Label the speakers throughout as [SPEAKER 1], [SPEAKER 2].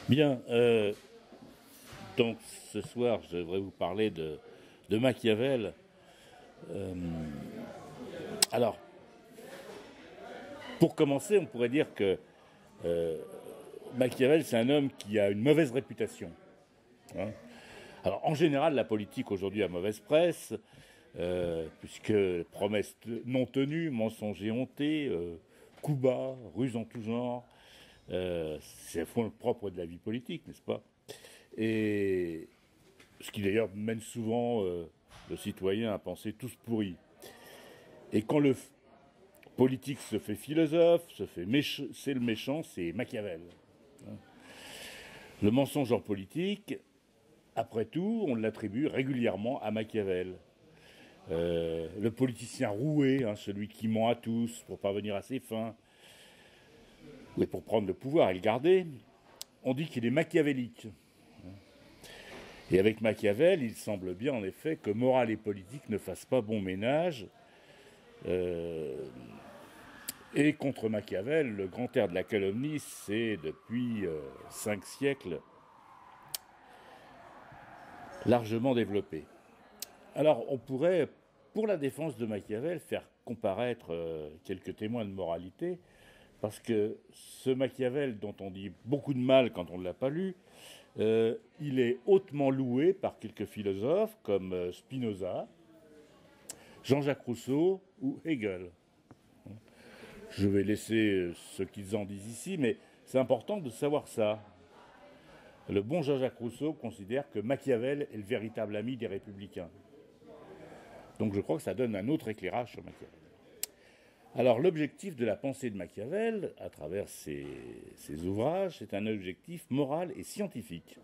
[SPEAKER 1] Bien, donc ce soir, je devrais vous parler de Machiavel. Euh, alors, pour commencer, on pourrait dire que euh, Machiavel, c'est un homme qui a une mauvaise réputation, hein. Alors, en général, la politique aujourd'hui a mauvaise presse, puisque promesses non tenues, mensonges éhontés, coups bas, ruses en tout genre, c'est le fond propre de la vie politique, n'est-ce pas? Et ce qui d'ailleurs mène souvent le citoyen à penser tous pourris. Et quand le politique se fait philosophe, c'est le méchant, c'est Machiavel. Le mensonge en politique, après tout, on l'attribue régulièrement à Machiavel. Le politicien roué, hein, celui qui ment à tous pour parvenir à ses fins, et pour prendre le pouvoir et le garder, on dit qu'il est machiavélique. Et avec Machiavel, il semble bien en effet que morale et politique ne fassent pas bon ménage. Et contre Machiavel, le grand air de la calomnie, c'est depuis 5 siècles largement développé. Alors on pourrait, pour la défense de Machiavel, faire comparaître quelques témoins de moralité, parce que ce Machiavel dont on dit beaucoup de mal quand on ne l'a pas lu, il est hautement loué par quelques philosophes comme Spinoza, Jean-Jacques Rousseau ou Hegel. Je vais laisser ce qu'ils en disent ici, mais c'est important de savoir ça. Le bon Jean-Jacques Rousseau considère que Machiavel est le véritable ami des républicains. Donc je crois que ça donne un autre éclairage sur Machiavel. Alors l'objectif de la pensée de Machiavel, à travers ses ouvrages, c'est un objectif moral et scientifique.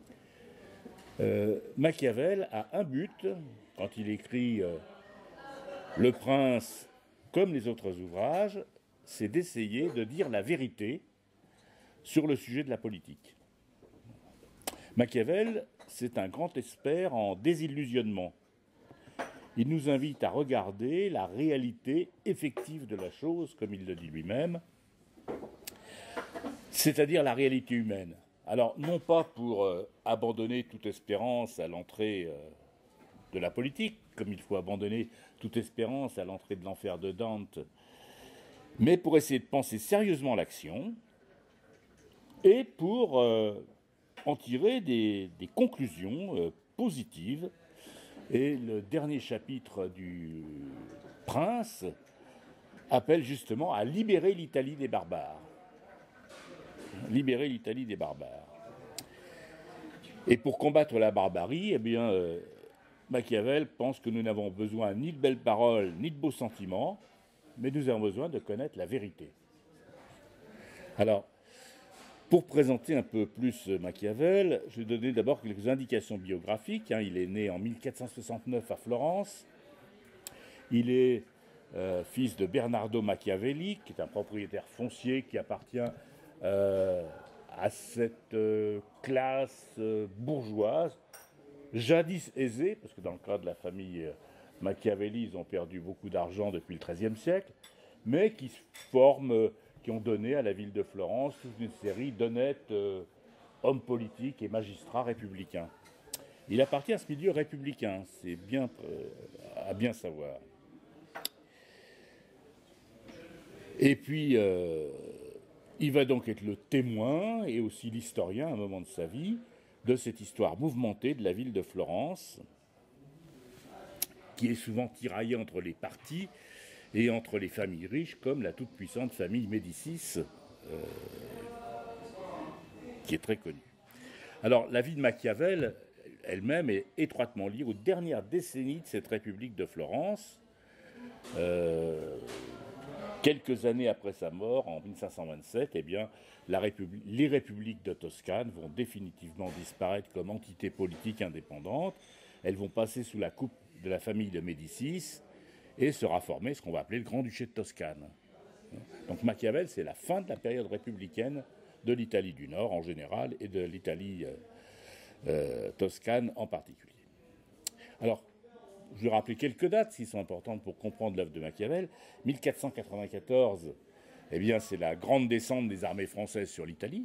[SPEAKER 1] Machiavel a un but quand il écrit Le Prince comme les autres ouvrages, c'est d'essayer de dire la vérité sur le sujet de la politique. Machiavel, c'est un grand expert en désillusionnement. Il nous invite à regarder la réalité effective de la chose, comme il le dit lui-même, c'est-à-dire la réalité humaine. Alors, non pas pour abandonner toute espérance à l'entrée de la politique, comme il faut abandonner toute espérance à l'entrée de l'enfer de Dante, mais pour essayer de penser sérieusement l'action et pour en tirer des conclusions positives. Et le dernier chapitre du Prince appelle justement à libérer l'Italie des barbares. Libérer l'Italie des barbares. Et pour combattre la barbarie, eh bien, Machiavel pense que nous n'avons besoin ni de belles paroles, ni de beaux sentiments, mais nous avons besoin de connaître la vérité. Alors, pour présenter un peu plus Machiavel, je vais donner d'abord quelques indications biographiques. Il est né en 1469 à Florence. Il est fils de Bernardo Machiavelli, qui est un propriétaire foncier qui appartient à cette classe bourgeoise, jadis aisée, parce que dans le cas de la famille Machiavelli, ils ont perdu beaucoup d'argent depuis le XIIIe siècle, mais qui forment, qui ont donné à la ville de Florence toute une série d'honnêtes hommes politiques et magistrats républicains. Il appartient à ce milieu républicain, c'est bien à bien savoir. Et puis, il va donc être le témoin et aussi l'historien à un moment de sa vie de cette histoire mouvementée de la ville de Florence, qui est souvent tiraillée entre les partis et entre les familles riches, comme la toute-puissante famille Médicis, qui est très connue. Alors, la vie de Machiavel elle-même est étroitement liée aux dernières décennies de cette République de Florence. Quelques années après sa mort, en 1527, eh bien, les républiques de Toscane vont définitivement disparaître comme entités politiques indépendantes. Elles vont passer sous la coupe de la famille de Médicis et sera formé ce qu'on va appeler le Grand-Duché de Toscane. Donc Machiavel, c'est la fin de la période républicaine de l'Italie du Nord en général et de l'Italie toscane en particulier. Alors, je vais rappeler quelques dates qui sont importantes pour comprendre l'œuvre de Machiavel. 1494, eh bien, c'est la grande descente des armées françaises sur l'Italie.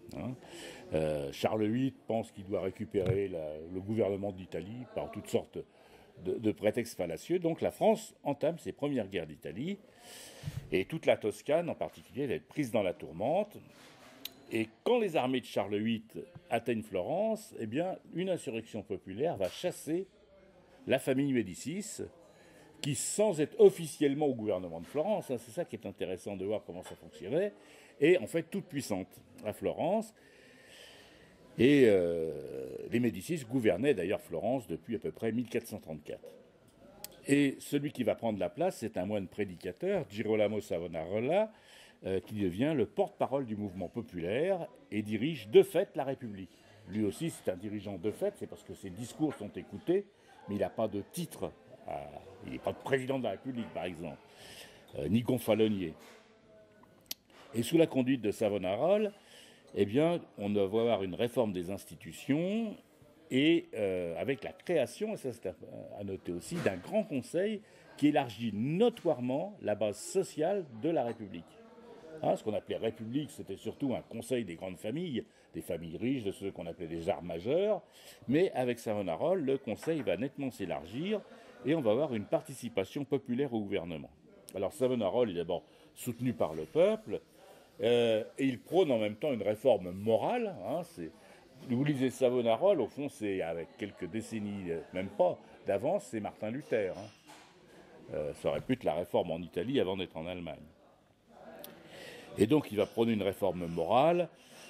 [SPEAKER 1] hein. Charles VIII pense qu'il doit récupérer le gouvernement d'Italie par toutes sortes de prétextes fallacieux. Donc la France entame ses premières guerres d'Italie, et toute la Toscane en particulier va être prise dans la tourmente. Et quand les armées de Charles VIII atteignent Florence, eh bien, une insurrection populaire va chasser la famille Médicis, qui, sans être officiellement au gouvernement de Florence, hein, c'est ça qui est intéressant de voir comment ça fonctionnait, est en fait toute puissante à Florence. Et les Médicis gouvernaient d'ailleurs Florence depuis à peu près 1434. Et celui qui va prendre la place, c'est un moine prédicateur, Girolamo Savonarola, qui devient le porte-parole du mouvement populaire et dirige de fait la République. Lui aussi, c'est un dirigeant de fait, c'est parce que ses discours sont écoutés, mais il n'a pas de titre. Il n'est pas de président de la République, par exemple, ni gonfalonier. Et sous la conduite de Savonarola, eh bien, on va avoir une réforme des institutions et avec la création, et ça c'est à noter aussi, d'un grand conseil qui élargit notoirement la base sociale de la République. Hein, ce qu'on appelait République, c'était surtout un conseil des grandes familles, des familles riches, de ceux qu'on appelait les arts majeurs, mais avec Savonarola, le conseil va nettement s'élargir et on va avoir une participation populaire au gouvernement. Alors Savonarola est d'abord soutenu par le peuple, et il prône en même temps une réforme morale. Hein, vous lisez Savonarola, au fond, c'est avec quelques décennies, même pas, d'avance, c'est Martin Luther. Hein. Ça aurait pu être la réforme en Italie avant d'être en Allemagne. Et donc, il va prôner une réforme morale.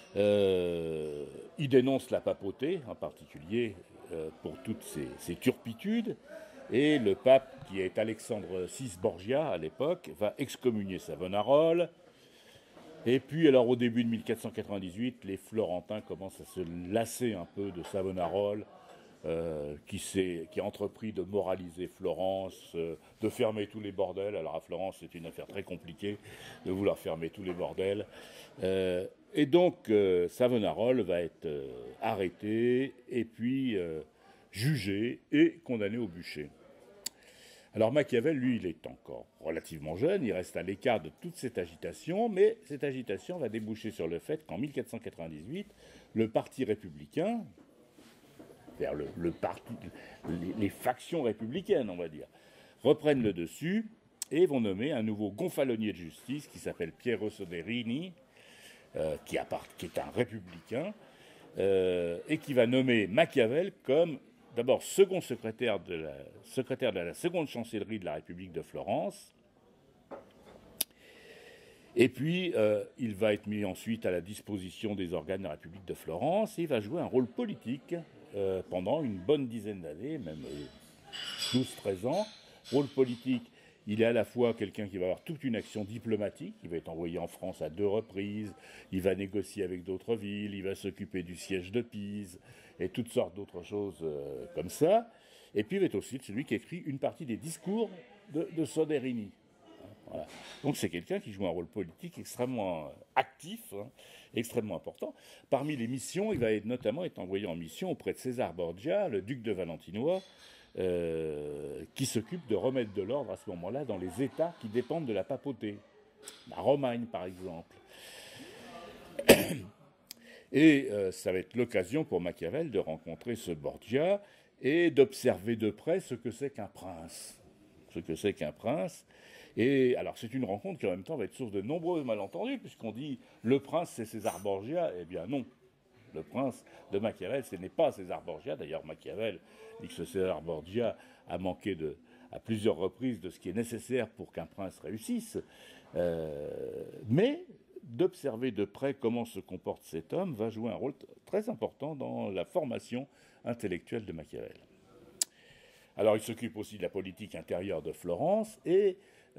[SPEAKER 1] Il dénonce la papauté, en particulier, pour toutes ses turpitudes. Et le pape, qui est Alexandre VI Borgia à l'époque, va excommunier Savonarola. Et puis, alors, au début de 1498, les Florentins commencent à se lasser un peu de Savonarola, qui a entrepris de moraliser Florence, de fermer tous les bordels. Alors, à Florence, c'est une affaire très compliquée de vouloir fermer tous les bordels. Et donc, Savonarola va être arrêté et puis jugé et condamné au bûcher. Alors Machiavel, lui, il est encore relativement jeune, il reste à l'écart de toute cette agitation, mais cette agitation va déboucher sur le fait qu'en 1498, le parti républicain, c'est-à-dire les factions républicaines, on va dire, reprennent le dessus et vont nommer un nouveau gonfalonier de justice qui s'appelle Piero Soderini, qui est un républicain, et qui va nommer Machiavel comme d'abord second secrétaire de la seconde chancellerie de la République de Florence. Et puis, il va être mis ensuite à la disposition des organes de la République de Florence et il va jouer un rôle politique pendant une bonne dizaine d'années, même 12-13 ans. Rôle politique, il est à la fois quelqu'un qui va avoir toute une action diplomatique, il va être envoyé en France à 2 reprises, il va négocier avec d'autres villes, il va s'occuper du siège de Pise et toutes sortes d'autres choses comme ça. Et puis il va être aussi celui qui écrit une partie des discours de Soderini. Voilà. Donc c'est quelqu'un qui joue un rôle politique extrêmement actif, hein, extrêmement important. Parmi les missions, il va notamment être envoyé en mission auprès de César Borgia, le duc de Valentinois, qui s'occupe de remettre de l'ordre à ce moment-là dans les États qui dépendent de la papauté. La Romagne, par exemple. Et ça va être l'occasion pour Machiavel de rencontrer ce Borgia et d'observer de près ce que c'est qu'un prince. Ce que c'est qu'un prince. Et alors c'est une rencontre qui en même temps va être source de nombreux malentendus, puisqu'on dit le prince c'est César Borgia. Eh bien non. Le prince de Machiavel, ce n'est pas César Borgia. D'ailleurs, Machiavel dit que ce César Borgia a manqué à plusieurs reprises de ce qui est nécessaire pour qu'un prince réussisse. Mais d'observer de près comment se comporte cet homme va jouer un rôle très important dans la formation intellectuelle de Machiavel. Alors, il s'occupe aussi de la politique intérieure de Florence et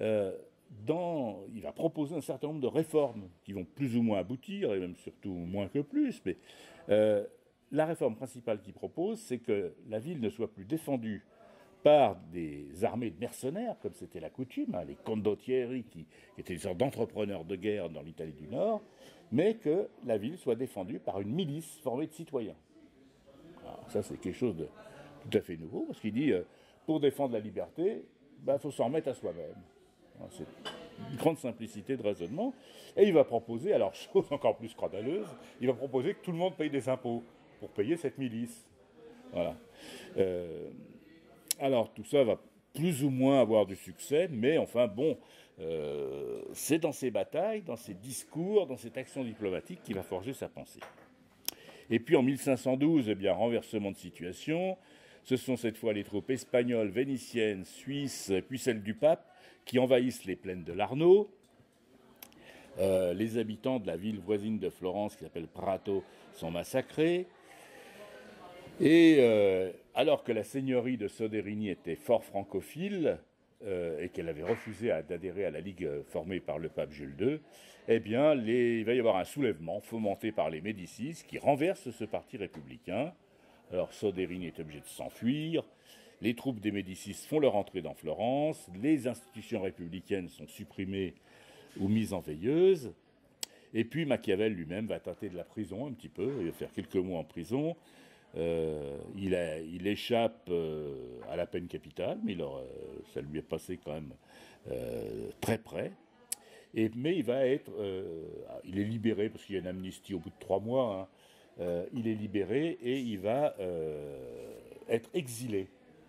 [SPEAKER 1] il va proposer un certain nombre de réformes qui vont plus ou moins aboutir, et même surtout moins que plus, mais la réforme principale qu'il propose, c'est que la ville ne soit plus défendue par des armées de mercenaires, comme c'était la coutume, hein, les condottieri, qui étaient des sortes d'entrepreneurs de guerre dans l'Italie du Nord, mais que la ville soit défendue par une milice formée de citoyens. Alors ça, c'est quelque chose de tout à fait nouveau, parce qu'il dit, pour défendre la liberté, faut s'en remettre à soi-même. C'est une grande simplicité de raisonnement, et il va proposer, alors chose encore plus scandaleuse, il va proposer que tout le monde paye des impôts pour payer cette milice. Voilà. Alors tout ça va plus ou moins avoir du succès, mais enfin bon, c'est dans ses batailles, dans ses discours, dans cette action diplomatique qu'il va forger sa pensée. Et puis en 1512, eh bien, renversement de situation, ce sont cette fois les troupes espagnoles, vénitiennes, suisses, puis celles du pape, qui envahissent les plaines de l'Arno. Les habitants de la ville voisine de Florence, qui s'appelle Prato, sont massacrés. Et alors que la seigneurie de Soderini était fort francophile, et qu'elle avait refusé d'adhérer à la ligue formée par le pape Jules II, eh bien, il va y avoir un soulèvement fomenté par les Médicis qui renverse ce parti républicain. Alors Soderini est obligé de s'enfuir, les troupes des Médicis font leur entrée dans Florence, les institutions républicaines sont supprimées ou mises en veilleuse, et puis Machiavel lui-même va tâter de la prison un petit peu, il va faire quelques mois en prison. Il échappe à la peine capitale, mais ça lui est passé quand même très près. Mais il va être... il est libéré, parce qu'il y a une amnistie au bout de 3 mois. Il est libéré et il va être exilé.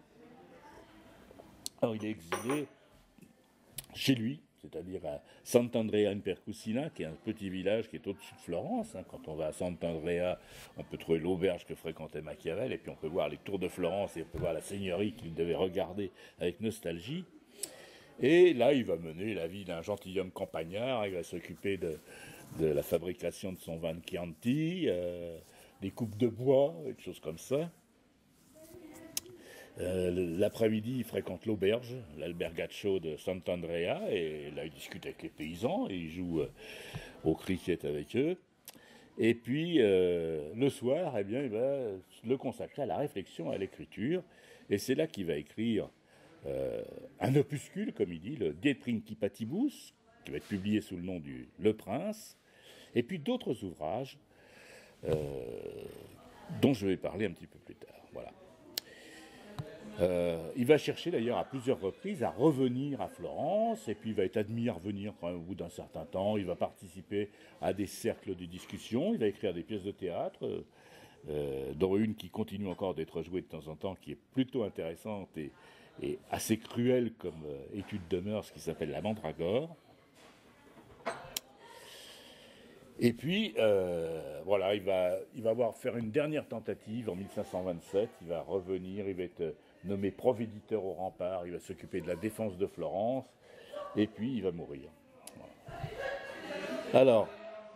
[SPEAKER 1] Alors il est exilé chez lui, c'est-à-dire à Sant'Andrea in Percussina, qui est un petit village qui est au-dessus de Florence. Quand on va à Sant'Andrea, on peut trouver l'auberge que fréquentait Machiavel, et puis on peut voir les tours de Florence, et on peut voir la seigneurie qu'il devait regarder avec nostalgie. Et là, il va mener la vie d'un gentilhomme campagnard, il va s'occuper de la fabrication de son vin de Chianti, des coupes de bois, et des choses comme ça. L'après-midi, il fréquente l'auberge, l'Albergaccio de Sant'Andrea, et là, il discute avec les paysans, et il joue au cricket avec eux. Et puis, le soir, eh bien, il va le consacrer à la réflexion, à l'écriture, et c'est là qu'il va écrire un opuscule, comme il dit, le De Principatibus, qui va être publié sous le nom du Le Prince, et puis d'autres ouvrages dont je vais parler un petit peu plus tard. Voilà. Il va chercher d'ailleurs à plusieurs reprises à revenir à Florence, et puis il va être admis à revenir quand même au bout d'un certain temps. Il va participer à des cercles de discussion, il va écrire des pièces de théâtre, dont une qui continue encore d'être jouée de temps en temps, qui est plutôt intéressante et assez cruelle comme étude de mœurs, qui s'appelle La Mandragore. Et puis, voilà, il va faire une dernière tentative en 1527. Il va revenir, il va être nommé provéditeur au rempart, il va s'occuper de la défense de Florence, et puis il va mourir. Voilà. Alors,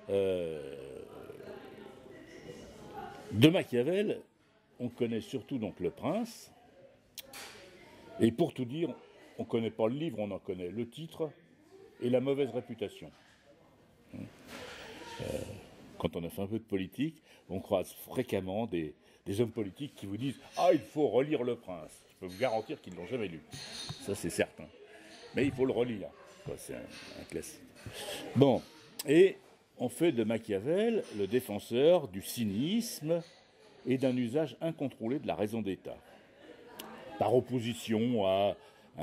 [SPEAKER 1] de Machiavel, on connaît surtout donc Le Prince, et pour tout dire, on ne connaît pas le livre, on en connaît le titre et la mauvaise réputation. Quand on a fait un peu de politique, on croise fréquemment des hommes politiques qui vous disent « Ah, il faut relire Le Prince ». Je peux vous garantir qu'ils ne l'ont jamais lu. Ça, c'est certain. Mais il faut le relire. C'est un classique. Bon, et on fait de Machiavel le défenseur du cynisme et d'un usage incontrôlé de la raison d'État, par opposition à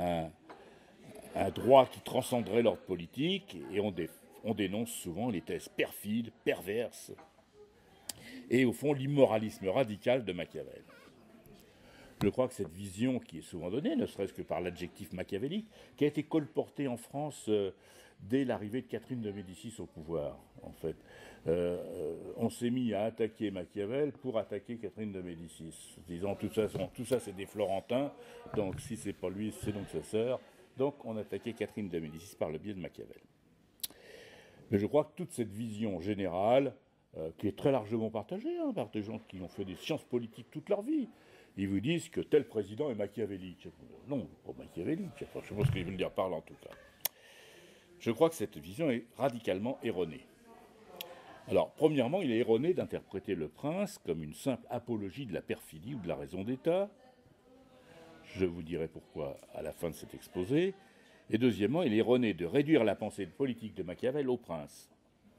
[SPEAKER 1] un droit qui transcenderait l'ordre politique, et on dénonce souvent les thèses perfides, perverses, et au fond l'immoralisme radical de Machiavel. Je crois que cette vision qui est souvent donnée, ne serait-ce que par l'adjectif machiavélique, qui a été colporté en France dès l'arrivée de Catherine de Médicis au pouvoir, en fait. On s'est mis à attaquer Machiavel pour attaquer Catherine de Médicis, disant tout ça c'est des Florentins, donc si c'est pas lui, c'est donc sa sœur. Donc on attaquait Catherine de Médicis par le biais de Machiavel. Mais je crois que toute cette vision générale, qui est très largement partagée par des gens qui ont fait des sciences politiques toute leur vie, ils vous disent que tel président est machiavélique. Non, pas machiavélique, enfin, je sais pas ce qu'ils veulent dire par là en tout cas. Je crois que cette vision est radicalement erronée. Alors, premièrement, il est erroné d'interpréter Le Prince comme une simple apologie de la perfidie ou de la raison d'État. Je vous dirai pourquoi à la fin de cet exposé. Et deuxièmement, il est erroné de réduire la pensée politique de Machiavel au prince.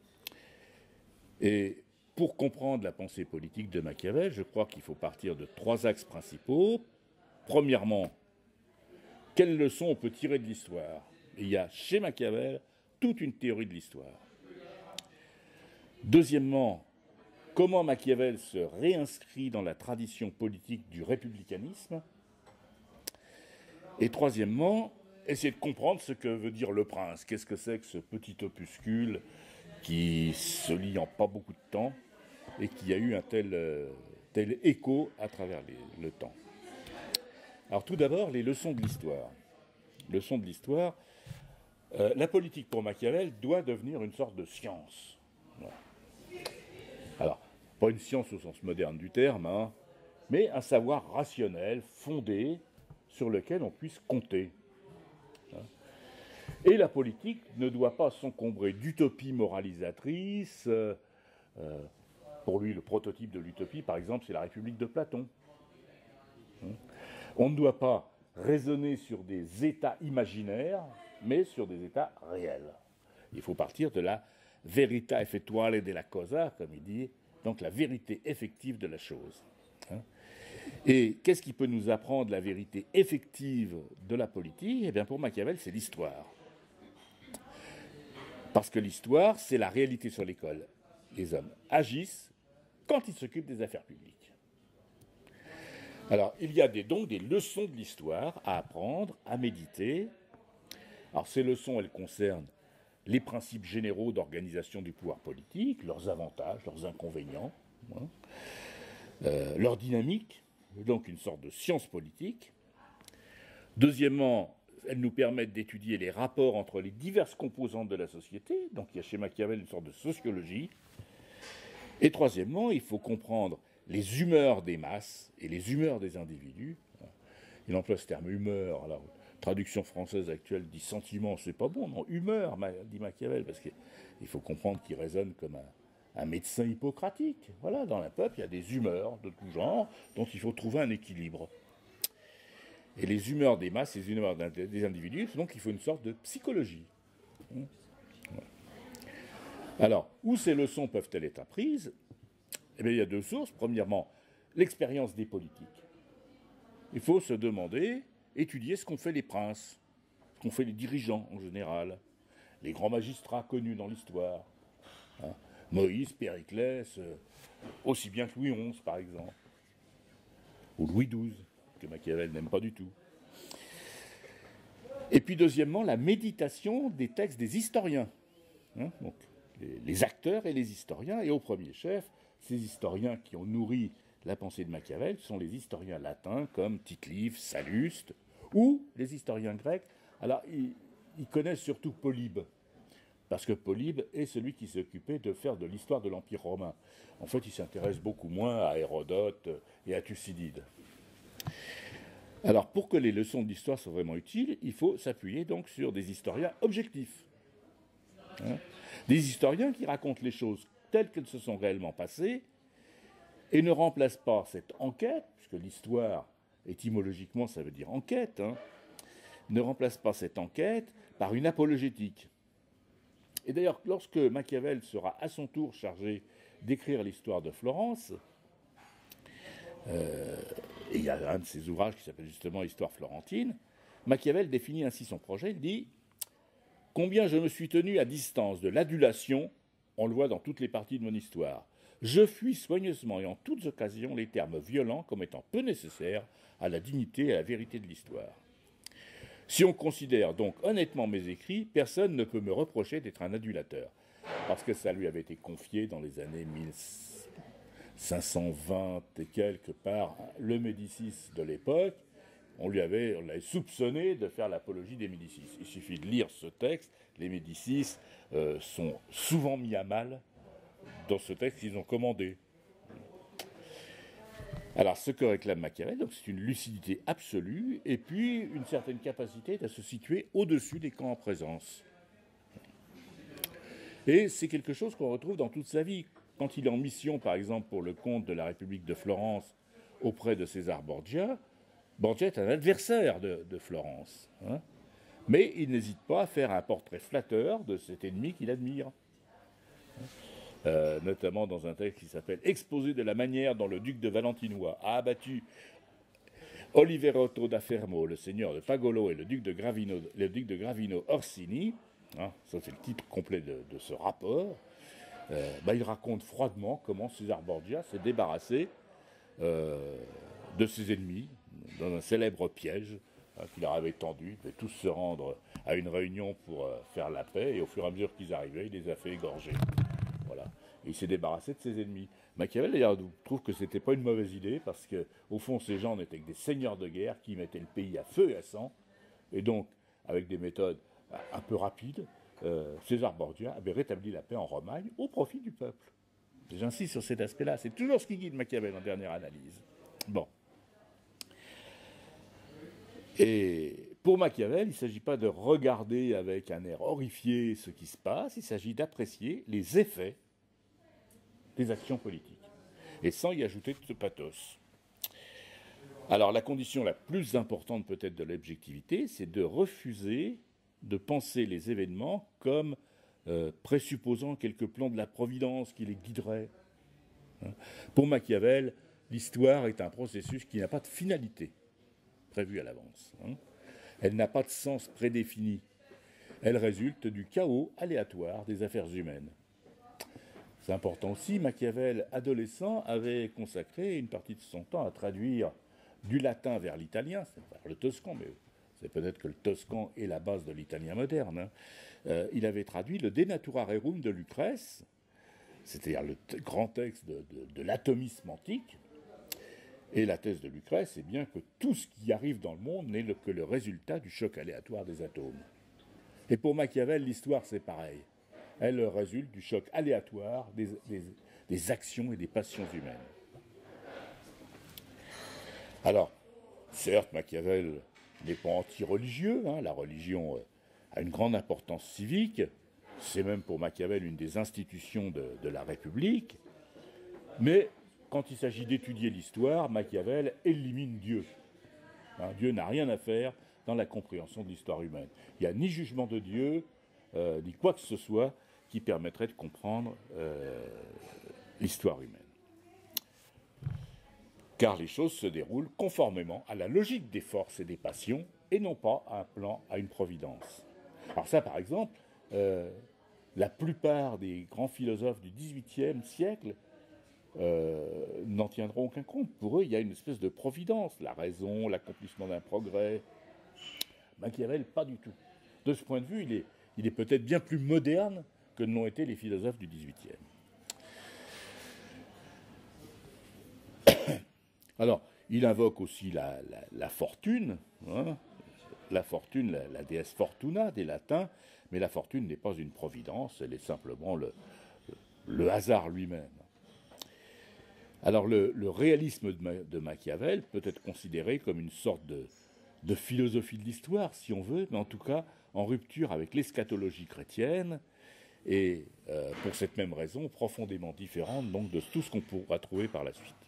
[SPEAKER 1] Et pour comprendre la pensée politique de Machiavel, je crois qu'il faut partir de 3 axes principaux. Premièrement, quelles leçons on peut tirer de l'histoire ? Il y a chez Machiavel toute une théorie de l'histoire. Deuxièmement, comment Machiavel se réinscrit dans la tradition politique du républicanisme. Et troisièmement, essayer de comprendre ce que veut dire Le Prince. Qu'est-ce que c'est que ce petit opuscule qui se lit en pas beaucoup de temps et qui a eu un tel écho à travers le temps. Alors tout d'abord, les leçons de l'histoire. Leçons de l'histoire. La politique pour Machiavel doit devenir une sorte de science. Voilà. Alors, pas une science au sens moderne du terme, hein, mais un savoir rationnel, fondé, sur lequel on puisse compter. Et la politique ne doit pas s'encombrer d'utopies moralisatrices. Pour lui, le prototype de l'utopie, par exemple, c'est la République de Platon. On ne doit pas raisonner sur des états imaginaires, mais sur des états réels. Il faut partir de la verita effettuale della cosa, comme il dit, donc la vérité effective de la chose. Et qu'est-ce qui peut nous apprendre la vérité effective de la politique ? Eh bien, pour Machiavel, c'est l'histoire. Parce que l'histoire, c'est la réalité sur l'école. Les hommes agissent quand ils s'occupent des affaires publiques. Alors, il y a donc des leçons de l'histoire à apprendre, à méditer. Alors, ces leçons, elles concernent les principes généraux d'organisation du pouvoir politique, leurs avantages, leurs inconvénients, leur dynamique, donc une sorte de science politique. Deuxièmement, elles nous permettent d'étudier les rapports entre les diverses composantes de la société, donc il y a chez Machiavel une sorte de sociologie. Et troisièmement, il faut comprendre les humeurs des masses et les humeurs des individus. Il emploie ce terme humeur. Alors, traduction française actuelle dit sentiment, c'est pas bon, non, humeur, dit Machiavel, parce qu'il faut comprendre qu'il raisonne comme un médecin hippocratique. Voilà, dans un peuple, il y a des humeurs de tout genre dont il faut trouver un équilibre. Et les humeurs des masses, les humeurs des individus, donc il faut une sorte de psychologie. Alors, où ces leçons peuvent-elles être apprises ? Eh bien, il y a deux sources. Premièrement, l'expérience des politiques. Il faut se demander, étudier ce qu'ont fait les princes, ce qu'ont fait les dirigeants en général, les grands magistrats connus dans l'histoire. Moïse, Périclès, aussi bien que Louis XI, par exemple, ou Louis XII, que Machiavel n'aime pas du tout. Et puis, deuxièmement, la méditation des textes des historiens. Donc, les acteurs et les historiens, et au premier chef, ces historiens qui ont nourri la pensée de Machiavel sont les historiens latins comme Tite-Live, Salluste, ou les historiens grecs. Alors, ils connaissent surtout Polybe, parce que Polybe est celui qui s'est occupé de faire de l'histoire de l'Empire romain. En fait, il s'intéresse beaucoup moins à Hérodote et à Thucydide. Alors, pour que les leçons de l'histoire soient vraiment utiles, il faut s'appuyer donc sur des historiens objectifs. Des historiens qui racontent les choses telles qu'elles se sont réellement passées et ne remplacent pas cette enquête, puisque l'histoire, étymologiquement, ça veut dire enquête, ne remplace pas cette enquête par une apologétique. Et d'ailleurs, lorsque Machiavel sera à son tour chargé d'écrire l'histoire de Florence, et il y a un de ses ouvrages qui s'appelle justement Histoire florentine, Machiavel définit ainsi son projet, il dit « Combien je me suis tenu à distance de l'adulation, on le voit dans toutes les parties de mon histoire. Je fuis soigneusement et en toutes occasions les termes violents comme étant peu nécessaires à la dignité et à la vérité de l'histoire. Si on considère donc honnêtement mes écrits, personne ne peut me reprocher d'être un adulateur, parce que ça lui avait été confié dans les années 1520 et quelques par le Médicis de l'époque. On l'avait soupçonné de faire l'apologie des Médicis. Il suffit de lire ce texte. Les Médicis sont souvent mis à mal dans ce texte qu'ils ont commandé. Alors, ce que réclame Machiavel, donc, c'est une lucidité absolue et puis une certaine capacité à se situer au-dessus des camps en présence. Et c'est quelque chose qu'on retrouve dans toute sa vie. Quand il est en mission, par exemple, pour le compte de la République de Florence auprès de César Borgia, Borgia est un adversaire de Florence. Mais il n'hésite pas à faire un portrait flatteur de cet ennemi qu'il admire. Notamment dans un texte qui s'appelle « Exposé de la manière dont le duc de Valentinois a abattu Oliverotto da Fermo, le seigneur de Pagolo, et le duc de Gravino Orsini », hein, ça c'est le titre complet de ce rapport, il raconte froidement comment César Borgia s'est débarrassé de ses ennemis dans un célèbre piège qu'il leur avait tendu. Ils devaient tous se rendre à une réunion pour faire la paix, et au fur et à mesure qu'ils arrivaient, il les a fait égorger. Voilà. Et il s'est débarrassé de ses ennemis. Machiavel, d'ailleurs, trouve que c'était pas une mauvaise idée, parce que, au fond, ces gens n'étaient que des seigneurs de guerre qui mettaient le pays à feu et à sang, et donc, avec des méthodes un peu rapides, César Borgia avait rétabli la paix en Romagne au profit du peuple. J'insiste sur cet aspect-là. C'est toujours ce qui guide Machiavel en dernière analyse. Bon. Et pour Machiavel, il ne s'agit pas de regarder avec un air horrifié ce qui se passe, il s'agit d'apprécier les effets des actions politiques, et sans y ajouter de ce pathos. Alors la condition la plus importante peut-être de l'objectivité, c'est de refuser de penser les événements comme présupposant quelques plans de la Providence qui les guiderait. Pour Machiavel, l'histoire est un processus qui n'a pas de finalité prévue à l'avance. Elle n'a pas de sens prédéfini. Elle résulte du chaos aléatoire des affaires humaines. C'est important aussi, Machiavel, adolescent, avait consacré une partie de son temps à traduire du latin vers l'italien, c'est le toscan, mais c'est peut-être que le toscan est la base de l'italien moderne. Il avait traduit le De Natura Rerum de Lucrèce, c'est-à-dire le grand texte de l'atomisme antique. Et la thèse de Lucrèce est bien que tout ce qui arrive dans le monde n'est que le résultat du choc aléatoire des atomes. Et pour Machiavel, l'histoire, c'est pareil. Elle résulte du choc aléatoire des actions et des passions humaines. Alors, certes, Machiavel n'est pas anti-religieux, la religion a une grande importance civique, c'est même pour Machiavel une des institutions de la République, mais quand il s'agit d'étudier l'histoire, Machiavel élimine Dieu. Dieu n'a rien à faire dans la compréhension de l'histoire humaine. Il n'y a ni jugement de Dieu, ni quoi que ce soit qui permettrait de comprendre l'histoire humaine. Car les choses se déroulent conformément à la logique des forces et des passions, et non pas à un plan, à une providence. Alors ça, par exemple, la plupart des grands philosophes du XVIIIe siècle n'en tiendront aucun compte. Pour eux, il y a une espèce de providence, la raison, l'accomplissement d'un progrès. Machiavel, pas du tout. De ce point de vue, il est peut-être bien plus moderne que ne l'ont été les philosophes du XVIIIe. Alors, il invoque aussi la fortune, la fortune, la déesse Fortuna des Latins, mais la fortune n'est pas une providence, elle est simplement le hasard lui-même. Alors le réalisme de Machiavel peut être considéré comme une sorte de philosophie de l'histoire, si on veut, mais en tout cas en rupture avec l'eschatologie chrétienne, et pour cette même raison, profondément différente donc de tout ce qu'on pourra trouver par la suite.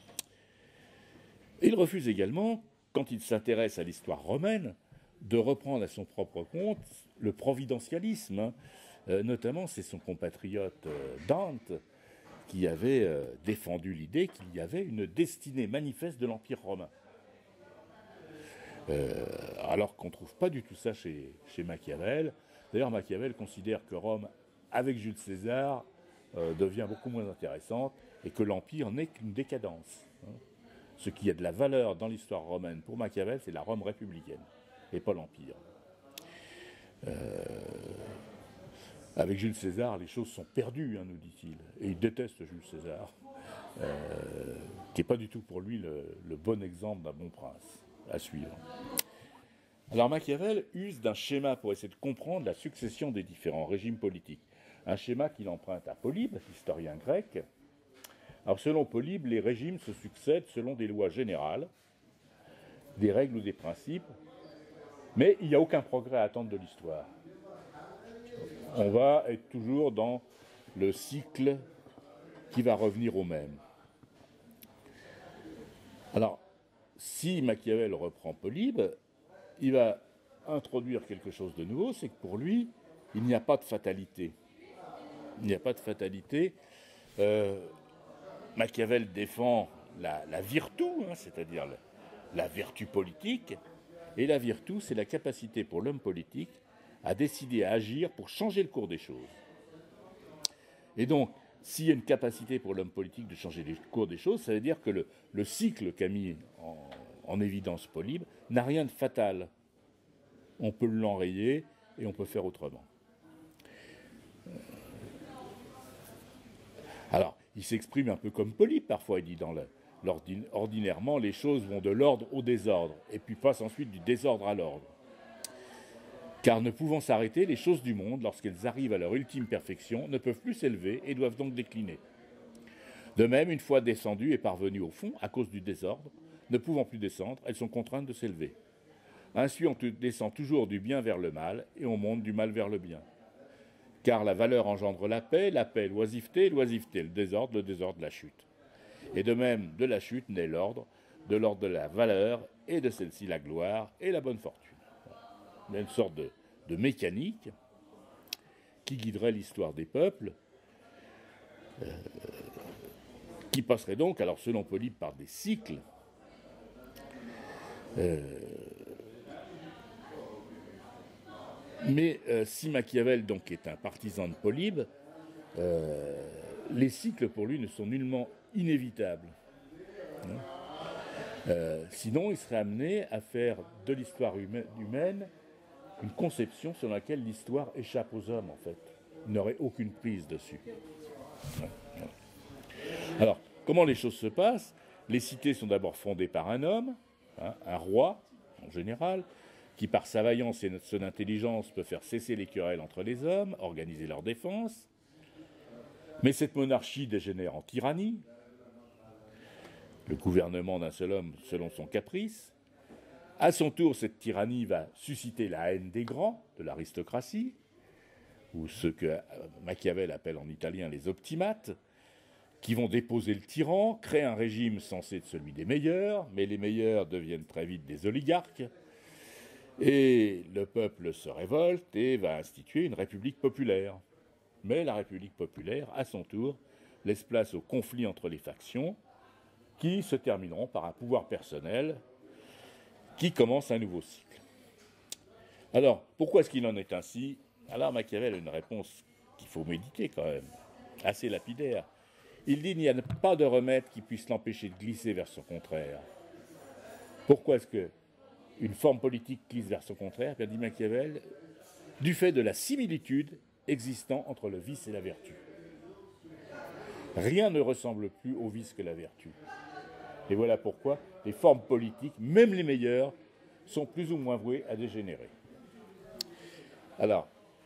[SPEAKER 1] Il refuse également, quand il s'intéresse à l'histoire romaine, de reprendre à son propre compte le providentialisme. Notamment, c'est son compatriote Dante qui avait défendu l'idée qu'il y avait une destinée manifeste de l'Empire romain. Alors qu'on ne trouve pas du tout ça chez Machiavel. D'ailleurs, Machiavel considère que Rome, avec Jules César, devient beaucoup moins intéressante et que l'Empire n'est qu'une décadence. Ce qui a de la valeur dans l'histoire romaine pour Machiavel, c'est la Rome républicaine, et pas l'Empire. Avec Jules César, les choses sont perdues, nous dit-il. Et il déteste Jules César, qui n'est pas du tout pour lui le bon exemple d'un bon prince à suivre. Alors Machiavel use d'un schéma pour essayer de comprendre la succession des différents régimes politiques. Un schéma qu'il emprunte à Polybe, historien grec. Alors selon Polybe, les régimes se succèdent selon des lois générales, des règles ou des principes, mais il n'y a aucun progrès à attendre de l'histoire. On va être toujours dans le cycle qui va revenir au même. Alors, si Machiavel reprend Polybe, il va introduire quelque chose de nouveau, c'est que pour lui, il n'y a pas de fatalité. Il n'y a pas de fatalité. Machiavel défend la virtu, c'est-à-dire la vertu politique, et la virtu, c'est la capacité pour l'homme politique à décider, à agir pour changer le cours des choses. Et donc, s'il y a une capacité pour l'homme politique de changer le cours des choses, ça veut dire que le cycle qu'a mis en évidence Polybe n'a rien de fatal. On peut l'enrayer et on peut faire autrement. Alors, il s'exprime un peu comme Polybe parfois, il dit ordinairement, les choses vont de l'ordre au désordre, et puis passent ensuite du désordre à l'ordre. Car ne pouvant s'arrêter, les choses du monde, lorsqu'elles arrivent à leur ultime perfection, ne peuvent plus s'élever et doivent donc décliner. De même, une fois descendues et parvenues au fond, à cause du désordre, ne pouvant plus descendre, elles sont contraintes de s'élever. Ainsi, on descend toujours du bien vers le mal, et on monte du mal vers le bien. Car la valeur engendre la paix, l'oisiveté, l'oisiveté, le désordre, la chute. Et de même, de la chute naît l'ordre, de l'ordre de la valeur, et de celle-ci la gloire et la bonne fortune. Il y a une sorte de mécanique qui guiderait l'histoire des peuples, qui passerait donc, alors selon Polybe, par des cycles, mais si Machiavel donc est un partisan de Polybe, les cycles pour lui ne sont nullement inévitables. Sinon, il serait amené à faire de l'histoire humaine une conception selon laquelle l'histoire échappe aux hommes, en fait. Il n'aurait aucune prise dessus. Alors, comment les choses se passent? Les cités sont d'abord fondées par un homme, un roi, en général, qui par sa vaillance et son intelligence peut faire cesser les querelles entre les hommes, organiser leur défense. Mais cette monarchie dégénère en tyrannie, le gouvernement d'un seul homme selon son caprice. À son tour, cette tyrannie va susciter la haine des grands, de l'aristocratie, ou ce que Machiavel appelle en italien les optimates, qui vont déposer le tyran, créer un régime censé être celui des meilleurs, mais les meilleurs deviennent très vite des oligarques, et le peuple se révolte et va instituer une république populaire. Mais la république populaire, à son tour, laisse place aux conflits entre les factions, qui se termineront par un pouvoir personnel qui commence un nouveau cycle. Alors, pourquoi est-ce qu'il en est ainsi? Alors Machiavel a une réponse qu'il faut méditer quand même, assez lapidaire. Il dit qu'il n'y a pas de remède qui puisse l'empêcher de glisser vers son contraire. Pourquoi est-ce qu'une forme politique glisse vers son contraire? Bien dit Machiavel, du fait de la similitude existant entre le vice et la vertu. Rien ne ressemble plus au vice que la vertu. Et voilà pourquoi les formes politiques, même les meilleures, sont plus ou moins vouées à dégénérer. Alors,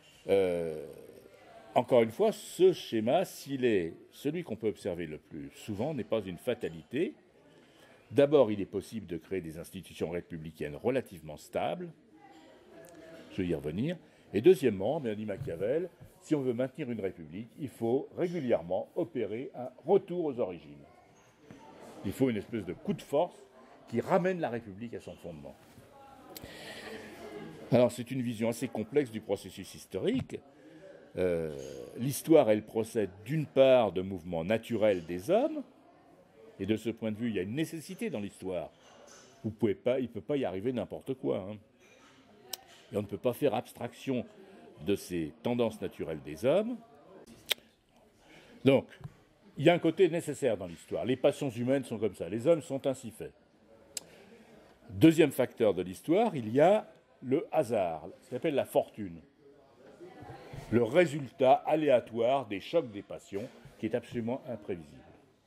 [SPEAKER 1] encore une fois, ce schéma, s'il est celui qu'on peut observer le plus souvent, n'est pas une fatalité. D'abord, il est possible de créer des institutions républicaines relativement stables. Je vais y revenir. Et deuxièmement, bien dit Machiavel, si on veut maintenir une république, il faut régulièrement opérer un retour aux origines. Il faut une espèce de coup de force qui ramène la République à son fondement. Alors c'est une vision assez complexe du processus historique. L'histoire, elle procède d'une part de mouvements naturels des hommes, et de ce point de vue, il y a une nécessité dans l'histoire. Il ne peut pas y arriver n'importe quoi. Et on ne peut pas faire abstraction de ces tendances naturelles des hommes. Donc, il y a un côté nécessaire dans l'histoire. Les passions humaines sont comme ça. Les hommes sont ainsi faits. Deuxième facteur de l'histoire, il y a le hasard, ce qu'on appelle la fortune. Le résultat aléatoire des chocs des passions qui est absolument imprévisible.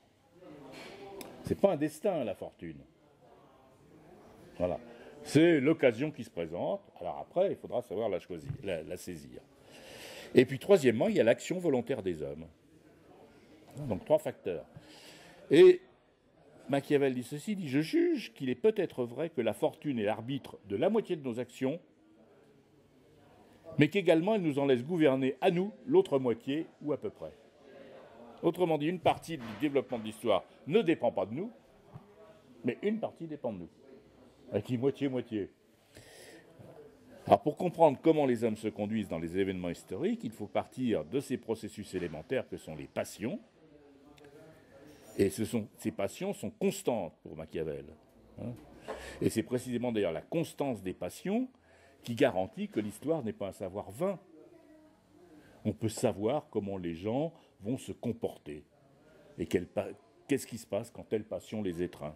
[SPEAKER 1] Ce n'est pas un destin, la fortune. Voilà. C'est l'occasion qui se présente. Alors après, il faudra savoir la choisir, la saisir. Et puis troisièmement, il y a l'action volontaire des hommes. Donc 3 facteurs. Et Machiavel dit ceci, dit « Je juge qu'il est peut-être vrai que la fortune est l'arbitre de la moitié de nos actions, mais qu'également elle nous en laisse gouverner à nous l'autre moitié, ou à peu près. » Autrement dit, une partie du développement de l'histoire ne dépend pas de nous, mais une partie dépend de nous. Avec qui moitié-moitié. Alors pour comprendre comment les hommes se conduisent dans les événements historiques, il faut partir de ces processus élémentaires que sont les passions. Et ces passions sont constantes pour Machiavel. Et c'est précisément d'ailleurs la constance des passions qui garantit que l'histoire n'est pas un savoir vain. On peut savoir comment les gens vont se comporter et qu'est-ce qui se passe quand telle passion les étreint.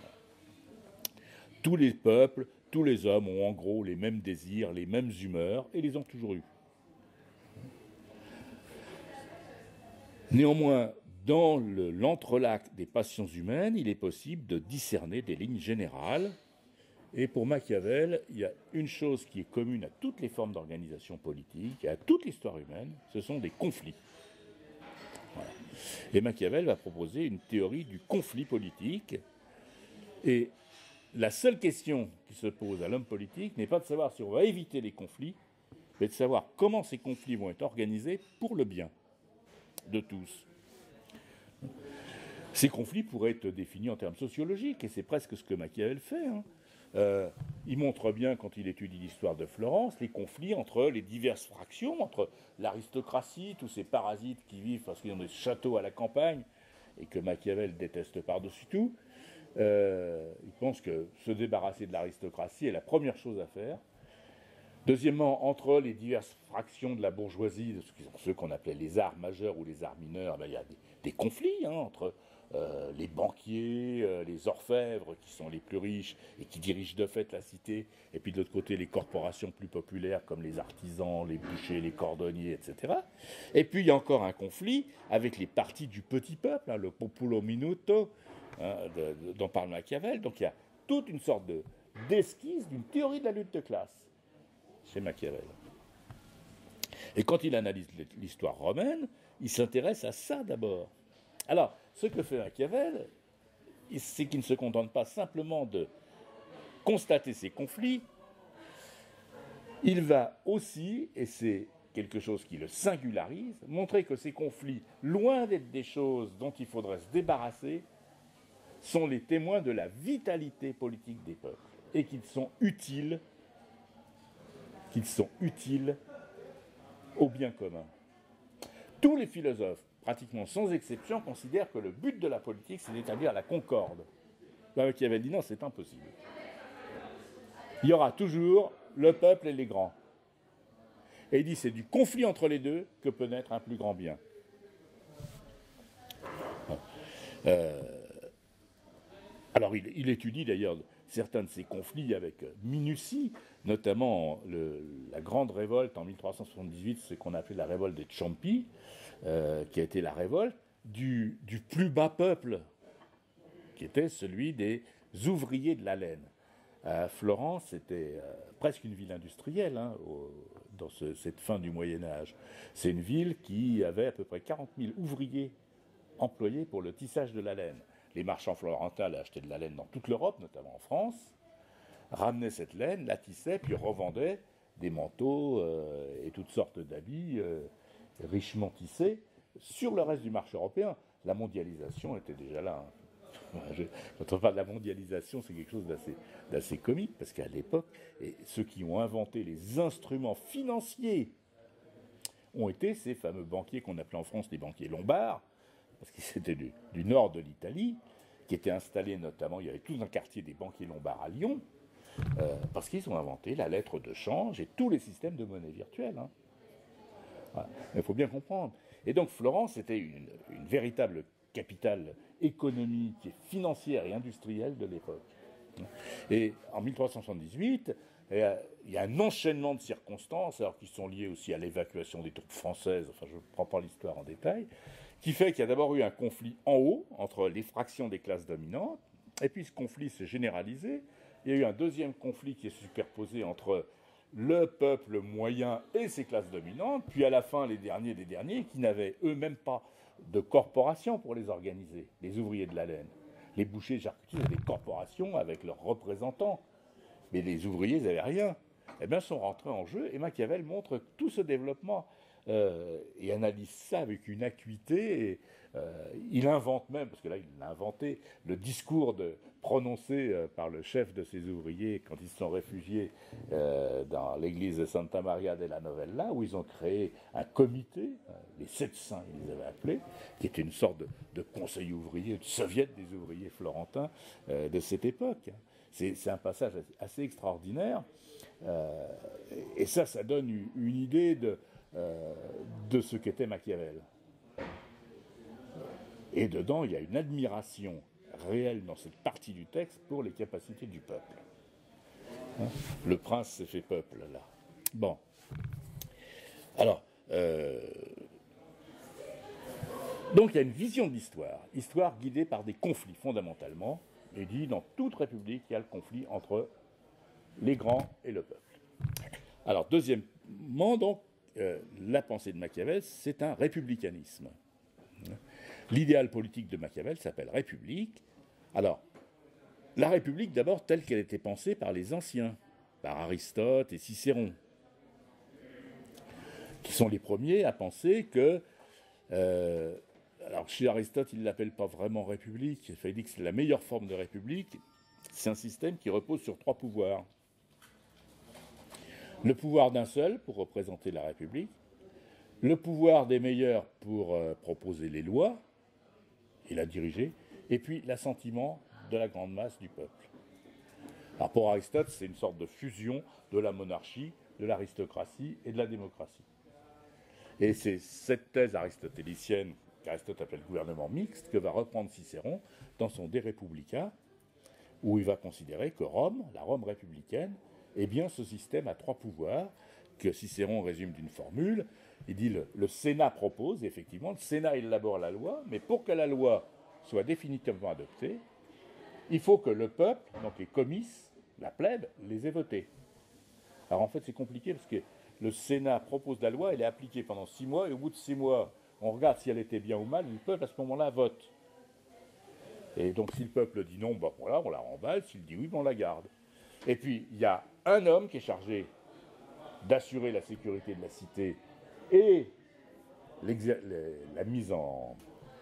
[SPEAKER 1] Tous les peuples, tous les hommes ont en gros les mêmes désirs, les mêmes humeurs, et les ont toujours eus. Néanmoins, dans l'entrelac des passions humaines, il est possible de discerner des lignes générales. Et pour Machiavel, il y a une chose qui est commune à toutes les formes d'organisation politique et à toute l'histoire humaine, ce sont des conflits. Voilà. Et Machiavel va proposer une théorie du conflit politique. Et la seule question qui se pose à l'homme politique n'est pas de savoir si on va éviter les conflits, mais de savoir comment ces conflits vont être organisés pour le bien de tous. Ces conflits pourraient être définis en termes sociologiques, et c'est presque ce que Machiavel fait. Il montre bien, quand il étudie l'histoire de Florence, les conflits entre les diverses fractions, entre l'aristocratie, tous ces parasites qui vivent parce qu'ils ont des châteaux à la campagne, et que Machiavel déteste par-dessus tout. Il pense que se débarrasser de l'aristocratie est la première chose à faire. Deuxièmement, entre les diverses fractions de la bourgeoisie, ceux qu'on appelait les arts majeurs ou les arts mineurs, il y a des conflits entre les banquiers, les orfèvres qui sont les plus riches et qui dirigent de fait la cité, et puis de l'autre côté les corporations plus populaires comme les artisans, les bouchers, les cordonniers, etc. Et puis il y a encore un conflit avec les partis du petit peuple, le populo minuto, dont parle Machiavel. Donc il y a toute une sorte d'esquisse d'une théorie de la lutte de classe chez Machiavel. Et quand il analyse l'histoire romaine, il s'intéresse à ça d'abord. Alors, ce que fait Machiavel, c'est qu'il ne se contente pas simplement de constater ces conflits, il va aussi, et c'est quelque chose qui le singularise, montrer que ces conflits, loin d'être des choses dont il faudrait se débarrasser, sont les témoins de la vitalité politique des peuples, et qu'ils sont utiles au bien commun. Tous les philosophes, pratiquement sans exception, considèrent que le but de la politique, c'est d'établir la concorde. Là, qui avait dit non, c'est impossible. Il y aura toujours le peuple et les grands. Et il dit c'est du conflit entre les deux que peut naître un plus grand bien. Alors il étudie d'ailleurs certains de ces conflits avec minutie, notamment la grande révolte en 1378, ce qu'on appelait la révolte des Ciompi, qui a été la révolte du plus bas peuple, qui était celui des ouvriers de la laine. Florence, c'était presque une ville industrielle dans cette fin du Moyen-Âge. C'est une ville qui avait à peu près 40 000 ouvriers employés pour le tissage de la laine. Les marchands florentins allaient acheter de la laine dans toute l'Europe, notamment en France, ramenaient cette laine, la tissaient, puis revendaient des manteaux et toutes sortes d'habits richement tissés sur le reste du marché européen. La mondialisation était déjà là. Quand on parle de la mondialisation, c'est quelque chose d'assez comique, parce qu'à l'époque, ceux qui ont inventé les instruments financiers ont été ces fameux banquiers qu'on appelait en France les banquiers lombards, parce qu'ils étaient du nord de l'Italie, qui étaient installés notamment, il y avait tout un quartier des banquiers lombards à Lyon, parce qu'ils ont inventé la lettre de change et tous les systèmes de monnaie virtuelle. Voilà. Il faut bien comprendre. Et donc Florence était une véritable capitale économique, financière et industrielle de l'époque. Et en 1378, il y a un enchaînement de circonstances, alors qui sont liées aussi à l'évacuation des troupes françaises, enfin je ne prends pas l'histoire en détail, qui fait qu'il y a d'abord eu un conflit en haut entre les fractions des classes dominantes, et puis ce conflit s'est généralisé. Il y a eu un deuxième conflit qui est superposé entre le peuple moyen et ses classes dominantes, puis à la fin les derniers des derniers qui n'avaient eux-mêmes pas de corporation pour les organiser, les ouvriers de la laine. Les bouchers et charcutiers avaient des corporations avec leurs représentants, mais les ouvriers n'avaient rien. Eh bien, sont rentrés en jeu, et Machiavel montre tout ce développement et analyse ça avec une acuité. Et, il invente même, parce que là il l'a inventé, le discours prononcé par le chef de ses ouvriers quand ils se sont réfugiés dans l'église de Santa Maria della Novella, où ils ont créé un comité, les 700 ils les avaient appelés, qui était une sorte de conseil ouvrier, de soviet des ouvriers florentins de cette époque. C'est un passage assez extraordinaire. Et ça donne une idée de ce qu'était Machiavel. Et dedans, il y a une admiration réelle dans cette partie du texte pour les capacités du peuple. Hein, le prince s'est fait peuple, là. Bon. Alors, donc il y a une vision de l'histoire, histoire guidée par des conflits fondamentalement, et dit dans toute république, il y a le conflit entre les grands et le peuple. Alors, deuxièmement, donc, la pensée de Machiavel, c'est un républicanisme. L'idéal politique de Machiavel s'appelle République. Alors, la République, d'abord, telle qu'elle était pensée par les anciens, par Aristote et Cicéron, qui sont les premiers à penser que... alors, chez Aristote, il ne l'appelle pas vraiment République. Il dit que c'est la meilleure forme de République. C'est un système qui repose sur 3 pouvoirs. Le pouvoir d'un seul, pour représenter la République. Le pouvoir des meilleurs, pour proposer les lois et la diriger. Et puis, l'assentiment de la grande masse du peuple. Alors, pour Aristote, c'est une sorte de fusion de la monarchie, de l'aristocratie et de la démocratie. Et c'est cette thèse aristotélicienne qu'Aristote appelle gouvernement mixte que va reprendre Cicéron dans son De Republica, où il va considérer que Rome, la Rome républicaine, est bien ce système à 3 pouvoirs que Cicéron résume d'une formule. Il dit le Sénat propose, et effectivement, le Sénat élabore la loi, mais pour que la loi soit définitivement adoptée, il faut que le peuple, donc les comices, la plèbe, les ait votés. Alors en fait, c'est compliqué parce que le Sénat propose la loi, elle est appliquée pendant 6 mois, et au bout de 6 mois, on regarde si elle était bien ou mal, et le peuple, à ce moment-là, vote. Et donc, si le peuple dit non, ben voilà, on la remballe, s'il dit oui, ben on la garde. Et puis, il y a un homme qui est chargé d'assurer la sécurité de la cité et la mise en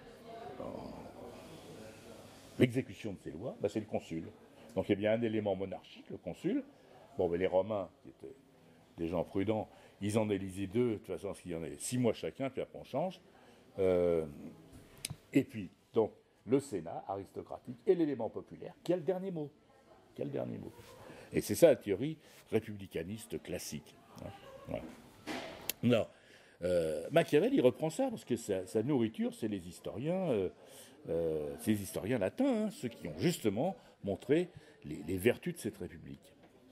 [SPEAKER 1] l'exécution de ces lois, ben c'est le consul. Donc, il y a bien un élément monarchique, le consul. Bon, ben les Romains, qui étaient des gens prudents, ils en élisaient 2, de toute façon, parce qu'il y en avait 6 mois chacun, puis après on change. Et puis, donc, le Sénat aristocratique et l'élément populaire, qui a le dernier mot. Et c'est ça la théorie républicaniste classique. Voilà. Non. Machiavel, il reprend ça, parce que sa nourriture, c'est les historiens latins, hein, ceux qui ont justement montré les vertus de cette république.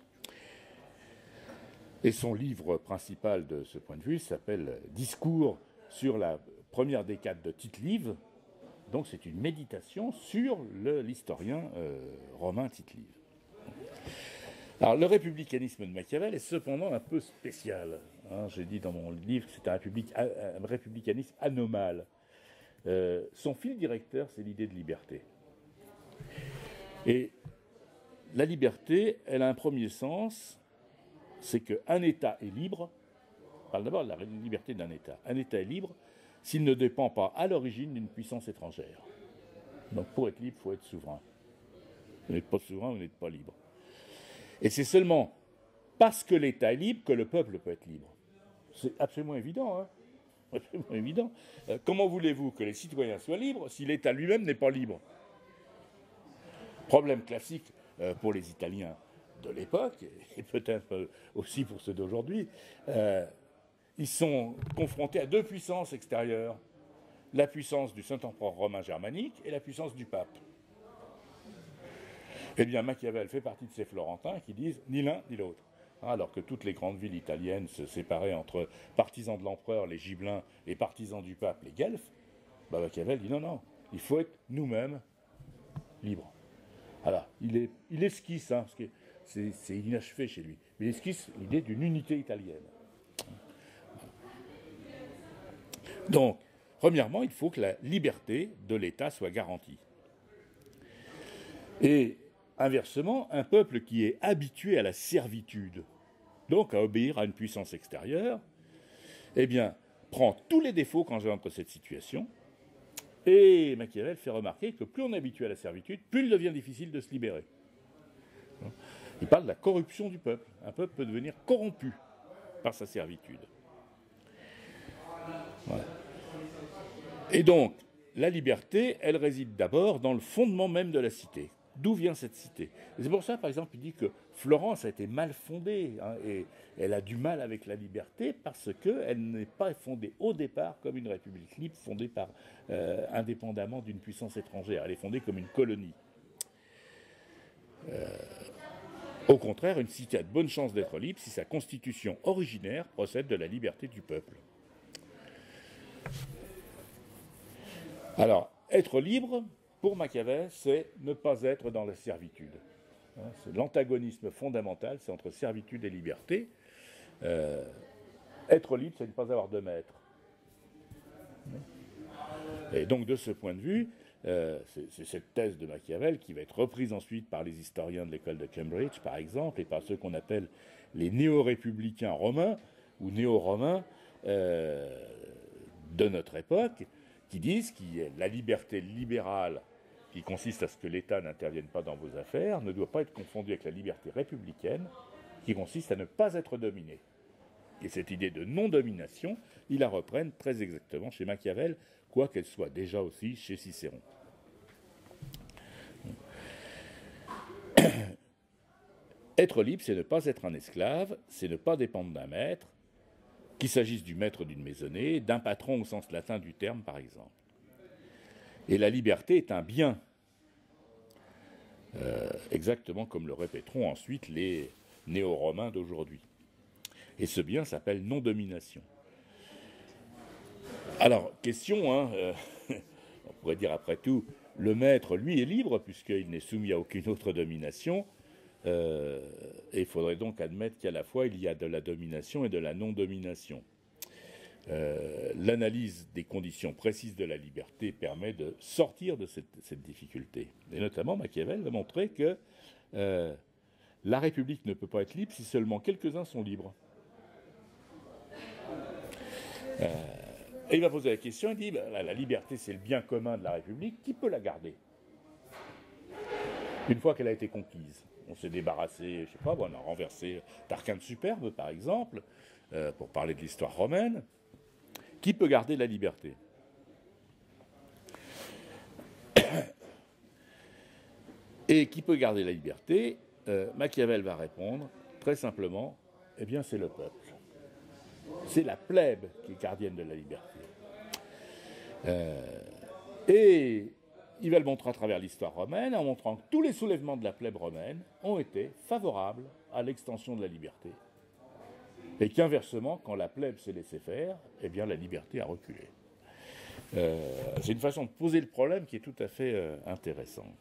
[SPEAKER 1] Et son livre principal de ce point de vue s'appelle « Discours sur la première décade de Tite-Live ». Donc c'est une méditation sur l'historien romain Tite-Live. Alors le républicanisme de Machiavel est cependant un peu spécial. Hein, j'ai dit dans mon livre que c'est un républicanisme anomale. Son fil directeur, c'est l'idée de liberté. Et la liberté, elle a un premier sens, c'est qu'un État est libre. On parle d'abord de la liberté d'un État. Un État est libre s'il ne dépend pas à l'origine d'une puissance étrangère. Donc pour être libre, il faut être souverain. Vous n'êtes pas souverain, vous n'êtes pas libre. Et c'est seulement parce que l'État est libre que le peuple peut être libre. C'est absolument évident, hein. Absolument évident. Comment voulez-vous que les citoyens soient libres si l'État lui-même n'est pas libre ? Problème classique pour les Italiens de l'époque, et peut-être aussi pour ceux d'aujourd'hui, ils sont confrontés à 2 puissances extérieures. La puissance du Saint-Empereur romain germanique et la puissance du pape. Eh bien, Machiavel fait partie de ces Florentins qui disent ni l'un ni l'autre. Alors que toutes les grandes villes italiennes se séparaient entre partisans de l'empereur, les Gibelins, et partisans du pape, les Guelfes, Machiavel dit non, il faut être nous-mêmes libres. Alors, il esquisse, hein, parce que c'est inachevé chez lui, mais il esquisse l'idée d'une unité italienne. Donc, premièrement, il faut que la liberté de l'État soit garantie. Et inversement, un peuple qui est habitué à la servitude, donc à obéir à une puissance extérieure, eh bien, prend tous les défauts qu'engendre cette situation. Et Machiavel fait remarquer que plus on est habitué à la servitude, plus il devient difficile de se libérer. Il parle de la corruption du peuple. Un peuple peut devenir corrompu par sa servitude. Voilà. Et donc, la liberté, elle réside d'abord dans le fondement même de la cité. d'où vient cette cité. Et c'est pour ça, par exemple, il dit que Florence a été mal fondée, hein, et elle a du mal avec la liberté parce qu'elle n'est pas fondée au départ comme une république libre fondée indépendamment d'une puissance étrangère. Elle est fondée comme une colonie. Au contraire, une cité a de bonnes chances d'être libre si sa constitution originaire procède de la liberté du peuple. Alors, être libre, pour Machiavel, c'est ne pas être dans la servitude. C'est l'antagonisme fondamental, c'est entre servitude et liberté. Être libre, c'est ne pas avoir de maître. Et donc, de ce point de vue, c'est cette thèse de Machiavel qui va être reprise ensuite par les historiens de l'école de Cambridge, par exemple, et par ceux qu'on appelle les néo-républicains romains, ou néo-romains de notre époque, qui disent que la liberté libérale, qui consiste à ce que l'État n'intervienne pas dans vos affaires, ne doit pas être confondue avec la liberté républicaine, qui consiste à ne pas être dominé. Et cette idée de non-domination, ils la reprennent très exactement chez Machiavel, quoiqu'elle soit déjà aussi chez Cicéron. Être libre, c'est ne pas être un esclave, c'est ne pas dépendre d'un maître, qu'il s'agisse du maître d'une maisonnée, d'un patron au sens latin du terme, par exemple. Et la liberté est un bien, exactement comme le répéteront ensuite les néo-romains d'aujourd'hui. Et ce bien s'appelle non-domination. Alors, question, on pourrait dire après tout, le maître, lui, est libre, puisqu'il n'est soumis à aucune autre domination, et il faudrait donc admettre qu'à la fois, il y a de la domination et de la non-domination. L'analyse des conditions précises de la liberté permet de sortir de cette difficulté. Et notamment, Machiavel va montrer que la République ne peut pas être libre si seulement quelques-uns sont libres. Et il va poser la question, il dit, la liberté c'est le bien commun de la République, qui peut la garder une fois qu'elle a été conquise? On s'est débarrassé, je sais pas, on a renversé Tarquin de Superbe, par exemple, pour parler de l'histoire romaine. Qui peut garder la liberté? Et qui peut garder la liberté? Machiavel va répondre, très simplement, eh bien c'est le peuple. C'est la plèbe qui est gardienne de la liberté. Et il va le montrer à travers l'histoire romaine, en montrant que tous les soulèvements de la plèbe romaine ont été favorables à l'extension de la liberté. Et qu'inversement, quand la plèbe s'est laissée faire, eh bien la liberté a reculé. C'est une façon de poser le problème qui est tout à fait intéressante.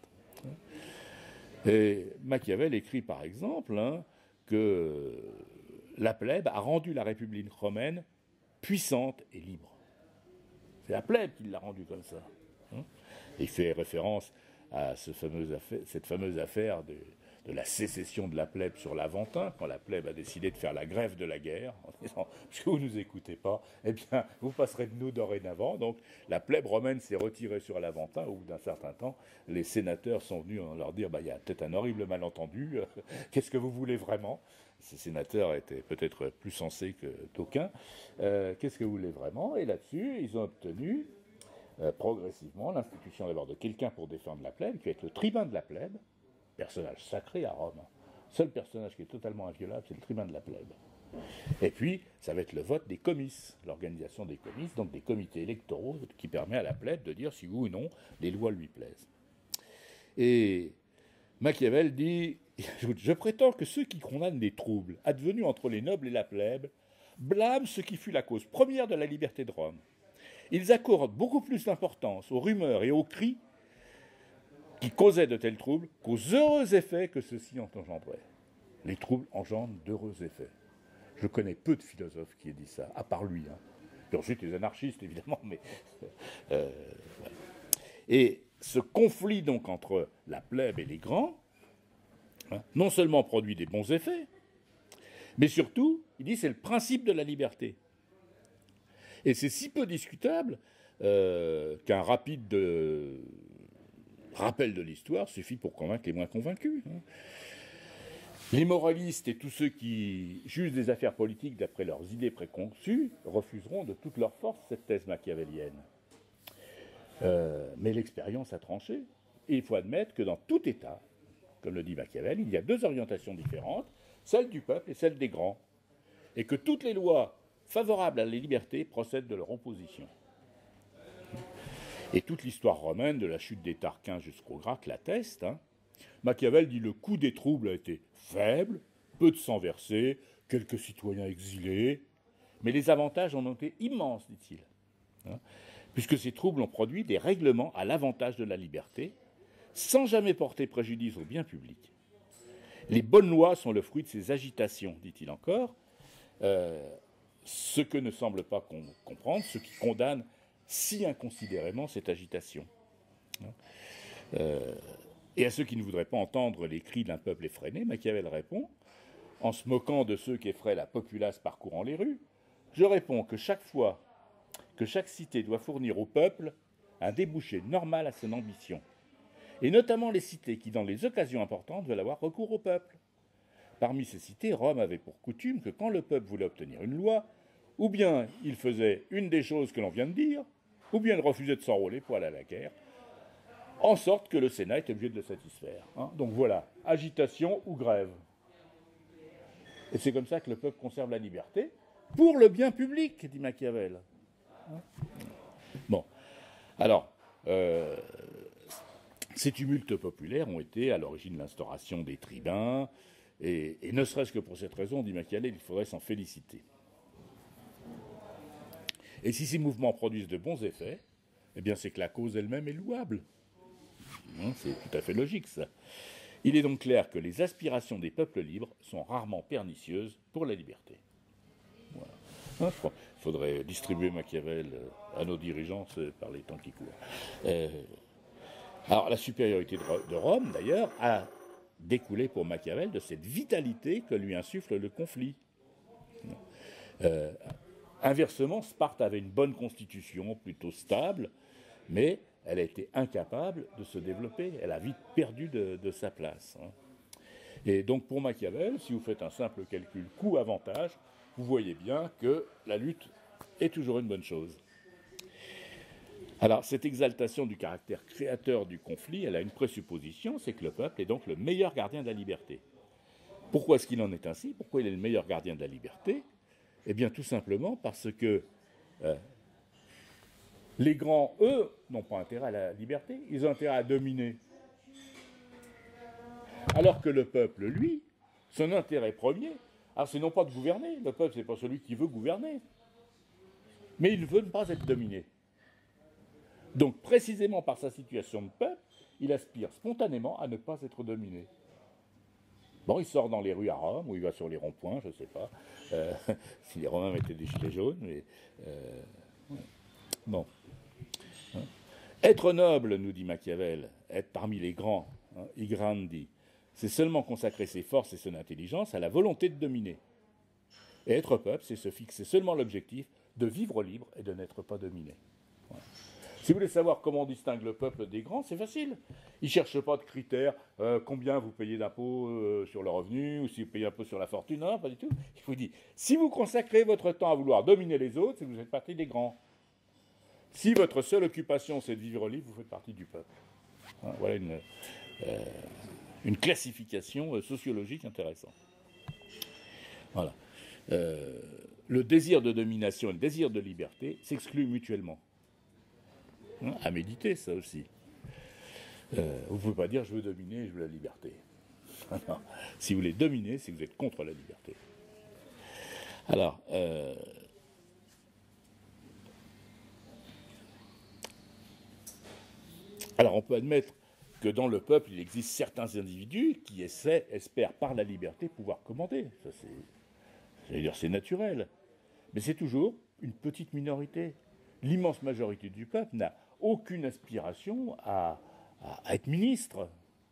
[SPEAKER 1] Et Machiavel écrit par exemple que la plèbe a rendu la République romaine puissante et libre. C'est la plèbe qui l'a rendue comme ça. Il fait référence à cette fameuse affaire de la sécession de la plèbe sur l'Aventin, quand la plèbe a décidé de faire la grève de la guerre, en disant « puisque vous ne nous écoutez pas, eh bien, vous passerez de nous dorénavant ». Donc, la plèbe romaine s'est retirée sur l'Aventin. Au bout d'un certain temps, les sénateurs sont venus leur dire « il y a peut-être un horrible malentendu, qu'est-ce que vous voulez vraiment ?» Ces sénateurs étaient peut-être plus sensés que d'aucuns. Qu'est-ce que vous voulez vraiment? Et là-dessus, ils ont obtenu progressivement l'institution d'abord de quelqu'un pour défendre la plèbe, qui va être le tribun de la plèbe, personnage sacré à Rome. Seul personnage qui est totalement inviolable, c'est le tribun de la plèbe. Et puis, ça va être le vote des comices, l'organisation des comices, donc des comités électoraux qui permet à la plèbe de dire si oui ou non les lois lui plaisent. Et Machiavel dit « Je prétends que ceux qui condamnent les troubles advenus entre les nobles et la plèbe blâment ce qui fut la cause première de la liberté de Rome. Ils accordent beaucoup plus d'importance aux rumeurs et aux cris qui causaient de tels troubles qu'aux heureux effets que ceux-ci ont engendrés. Les troubles engendrent d'heureux effets. » Je connais peu de philosophes qui aient dit ça, à part lui. Et ensuite les anarchistes, évidemment. Mais voilà. Et ce conflit donc entre la plèbe et les grands, non seulement produit des bons effets, mais surtout, il dit c'est le principe de la liberté. Et c'est si peu discutable qu'un rapide rappel de l'histoire suffit pour convaincre les moins convaincus. Les moralistes et tous ceux qui jugent des affaires politiques d'après leurs idées préconçues refuseront de toute leur force cette thèse machiavélienne. Mais l'expérience a tranché. Et il faut admettre que dans tout État, comme le dit Machiavel, il y a deux orientations différentes, celle du peuple et celle des grands, et que toutes les lois favorables à la liberté procèdent de leur opposition. Et toute l'histoire romaine, de la chute des Tarquins jusqu'aux Gracques, l'atteste. Machiavel dit le coût des troubles a été faible, peu de sang versé, quelques citoyens exilés, mais les avantages en ont été immenses, dit-il, puisque ces troubles ont produit des règlements à l'avantage de la liberté, sans jamais porter préjudice au bien public. Les bonnes lois sont le fruit de ces agitations, dit-il encore, ce que ne semble pas comprendre ceux qui condamnent si inconsidérément cette agitation. Et à ceux qui ne voudraient pas entendre les cris d'un peuple effréné, Machiavel répond, en se moquant de ceux qui effraient la populace parcourant les rues, je réponds que chaque fois que chaque cité doit fournir au peuple un débouché normal à son ambition, et notamment les cités qui, dans les occasions importantes, veulent avoir recours au peuple. Parmi ces cités, Rome avait pour coutume que quand le peuple voulait obtenir une loi, ou bien il faisait une des choses que l'on vient de dire, ou bien il refusait de s'enrôler pour aller à la guerre, en sorte que le Sénat était obligé de le satisfaire. Donc voilà, agitation ou grève. Et c'est comme ça que le peuple conserve la liberté, pour le bien public, dit Machiavel. Bon, alors, ces tumultes populaires ont été à l'origine de l'instauration des tribuns, et ne serait-ce que pour cette raison, dit Machiavel, il faudrait s'en féliciter. Et si ces mouvements produisent de bons effets, eh bien c'est que la cause elle-même est louable. C'est tout à fait logique, ça. Il est donc clair que les aspirations des peuples libres sont rarement pernicieuses pour la liberté. Voilà. Il faudrait distribuer Machiavel à nos dirigeants par les temps qui courent. Alors la supériorité de Rome, d'ailleurs, a découlé pour Machiavel de cette vitalité que lui insuffle le conflit. Inversement, Sparte avait une bonne constitution, plutôt stable, mais elle a été incapable de se développer. Elle a vite perdu de sa place. Et donc pour Machiavel, si vous faites un simple calcul coût-avantage, vous voyez bien que la lutte est toujours une bonne chose. Alors cette exaltation du caractère créateur du conflit, elle a une présupposition, c'est que le peuple est donc le meilleur gardien de la liberté. Pourquoi est-ce qu'il en est ainsi? Pourquoi il est le meilleur gardien de la liberté? Eh bien tout simplement parce que les grands, eux, n'ont pas intérêt à la liberté, ils ont intérêt à dominer. Alors que le peuple, lui, son intérêt premier, alors c'est non pas de gouverner, le peuple c'est pas celui qui veut gouverner, mais il veut ne pas être dominé. Donc précisément par sa situation de peuple, il aspire spontanément à ne pas être dominé. Bon, il sort dans les rues à Rome, ou il va sur les ronds-points, je ne sais pas, si les Romains mettaient des gilets jaunes, mais... bon. Être noble, nous dit Machiavel, être parmi les grands, i grandi, c'est seulement consacrer ses forces et son intelligence à la volonté de dominer. Et être peuple, c'est se fixer seulement l'objectif de vivre libre et de n'être pas dominé. Voilà. Si vous voulez savoir comment on distingue le peuple des grands, c'est facile. Ils ne cherchent pas de critères, combien vous payez d'impôts sur le revenu, ou si vous payez un peu sur la fortune, non, pas du tout. Il vous dit, si vous consacrez votre temps à vouloir dominer les autres, c'est que vous faites partie des grands. Si votre seule occupation, c'est de vivre libre, vous faites partie du peuple. Voilà une classification sociologique intéressante. Voilà. Le désir de domination et le désir de liberté s'excluent mutuellement. À méditer, ça aussi. Vous ne pouvez pas dire « je veux dominer, je veux la liberté ». Non. Si vous voulez dominer, c'est que vous êtes contre la liberté. Alors, on peut admettre que dans le peuple, il existe certains individus qui espèrent par la liberté pouvoir commander. Ça, c'est naturel. Mais c'est toujours une petite minorité. L'immense majorité du peuple n'a aucune aspiration à être ministre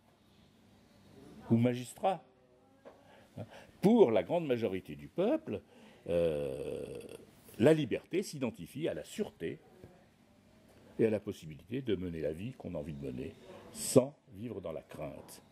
[SPEAKER 1] ou magistrat. Pour la grande majorité du peuple, la liberté s'identifie à la sûreté et à la possibilité de mener la vie qu'on a envie de mener sans vivre dans la crainte.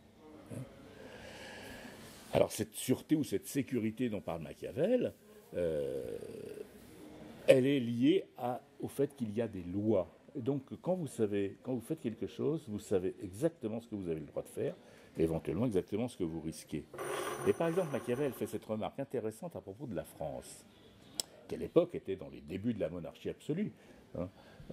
[SPEAKER 1] Alors cette sûreté ou cette sécurité dont parle Machiavel, elle est liée au fait qu'il y a des lois. Et donc, quand vous faites quelque chose, vous savez exactement ce que vous avez le droit de faire, et éventuellement exactement ce que vous risquez. Et par exemple, Machiavel fait cette remarque intéressante à propos de la France, qui à l'époque était dans les débuts de la monarchie absolue. Hein.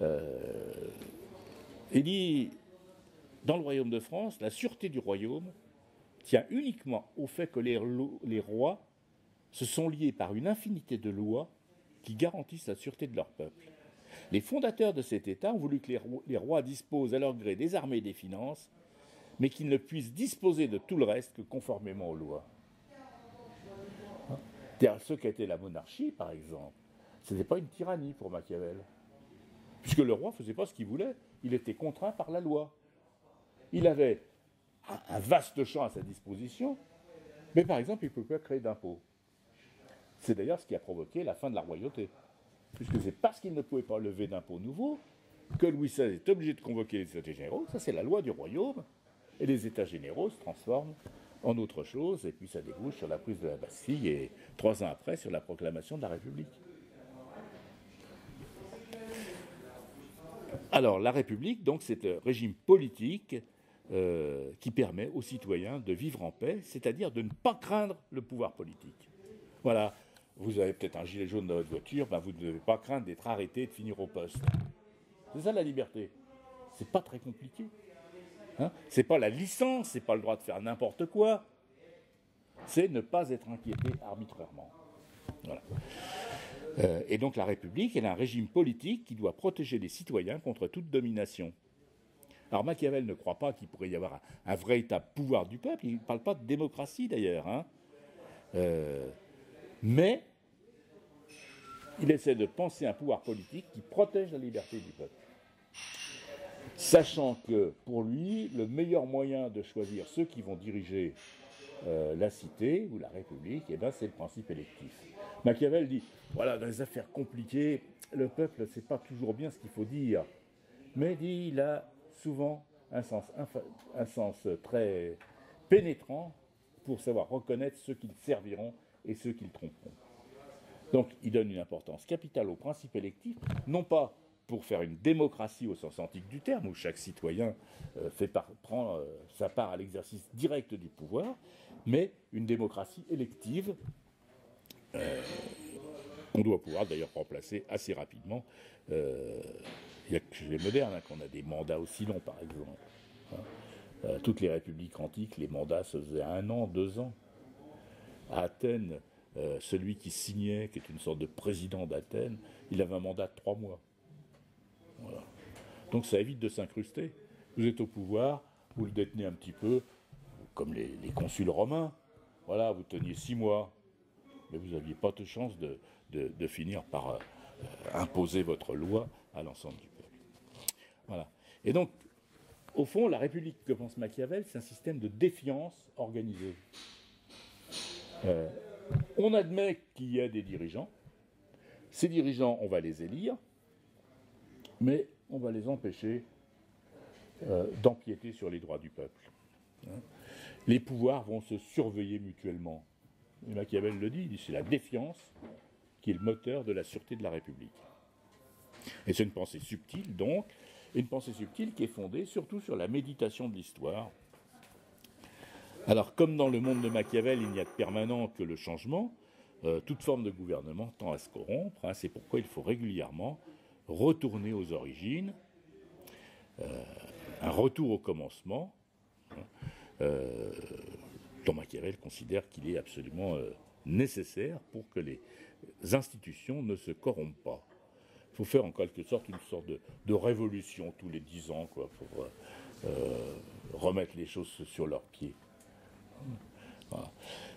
[SPEAKER 1] Il dit, dans le royaume de France, la sûreté du royaume tient uniquement au fait que les rois se sont liés par une infinité de lois qui garantissent la sûreté de leur peuple. Les fondateurs de cet État ont voulu que les rois disposent à leur gré des armées et des finances, mais qu'ils ne puissent disposer de tout le reste que conformément aux lois. C'est-à-dire, ce qu'était la monarchie, par exemple, ce n'était pas une tyrannie pour Machiavel, puisque le roi ne faisait pas ce qu'il voulait, il était contraint par la loi. Il avait un vaste champ à sa disposition, mais par exemple, il ne pouvait pas créer d'impôts. C'est d'ailleurs ce qui a provoqué la fin de la royauté, puisque c'est parce qu'il ne pouvait pas lever d'impôts nouveaux que Louis XVI est obligé de convoquer les États généraux. Ça, c'est la loi du royaume, et les États généraux se transforment en autre chose, et puis ça débouche sur la prise de la Bastille, et 3 ans après, sur la proclamation de la République. Alors, la République, donc, c'est le régime politique qui permet aux citoyens de vivre en paix, c'est-à-dire de ne pas craindre le pouvoir politique. Voilà, vous avez peut-être un gilet jaune dans votre voiture, ben vous ne devez pas craindre d'être arrêté et de finir au poste. C'est ça la liberté. C'est pas très compliqué. Hein, c'est pas la licence, c'est pas le droit de faire n'importe quoi. C'est ne pas être inquiété arbitrairement. Voilà. Et donc la République, elle a un régime politique qui doit protéger les citoyens contre toute domination. Alors Machiavel ne croit pas qu'il pourrait y avoir un véritable pouvoir du peuple, il ne parle pas de démocratie d'ailleurs, hein. Mais il essaie de penser un pouvoir politique qui protège la liberté du peuple. Sachant que pour lui, le meilleur moyen de choisir ceux qui vont diriger la cité ou la République, eh ben, c'est le principe électif. Machiavel dit, voilà, dans les affaires compliquées, le peuple ne sait pas toujours bien ce qu'il faut dire, mais dit, il a souvent un sens très pénétrant pour savoir reconnaître ceux qui le serviront et ceux qui le tromperont. Donc il donne une importance capitale au principe électif, non pas pour faire une démocratie au sens antique du terme, où chaque citoyen prend sa part à l'exercice direct du pouvoir, mais une démocratie élective qu'on doit pouvoir d'ailleurs remplacer assez rapidement. Il y a que chez les modernes hein, qu'on a des mandats aussi longs, par exemple. Hein. Toutes les républiques antiques, les mandats se faisaient 1 an, 2 ans. À Athènes, celui qui signait, qui est une sorte de président d'Athènes, il avait un mandat de 3 mois. Voilà. Donc ça évite de s'incruster. Vous êtes au pouvoir, vous le détenez un petit peu, comme les consuls romains. Voilà, vous teniez 6 mois, mais vous n'aviez pas de chance de finir par imposer votre loi à l'ensemble du peuple. Voilà. Et donc, au fond, la République que pense Machiavel, c'est un système de défiance organisée. On admet qu'il y a des dirigeants. Ces dirigeants, on va les élire, mais on va les empêcher d'empiéter sur les droits du peuple. Les pouvoirs vont se surveiller mutuellement. Et Machiavel le dit, il dit c'est la défiance qui est le moteur de la sûreté de la République. Et c'est une pensée subtile, donc, et une pensée subtile qui est fondée surtout sur la méditation de l'histoire. Alors, comme dans le monde de Machiavel, il n'y a de permanent que le changement, toute forme de gouvernement tend à se corrompre, hein, c'est pourquoi il faut régulièrement retourner aux origines, un retour au commencement, dont Machiavel considère qu'il est absolument nécessaire pour que les institutions ne se corrompent pas. Il faut faire en quelque sorte une sorte de révolution tous les 10 ans, quoi, pour remettre les choses sur leurs pieds. Voilà.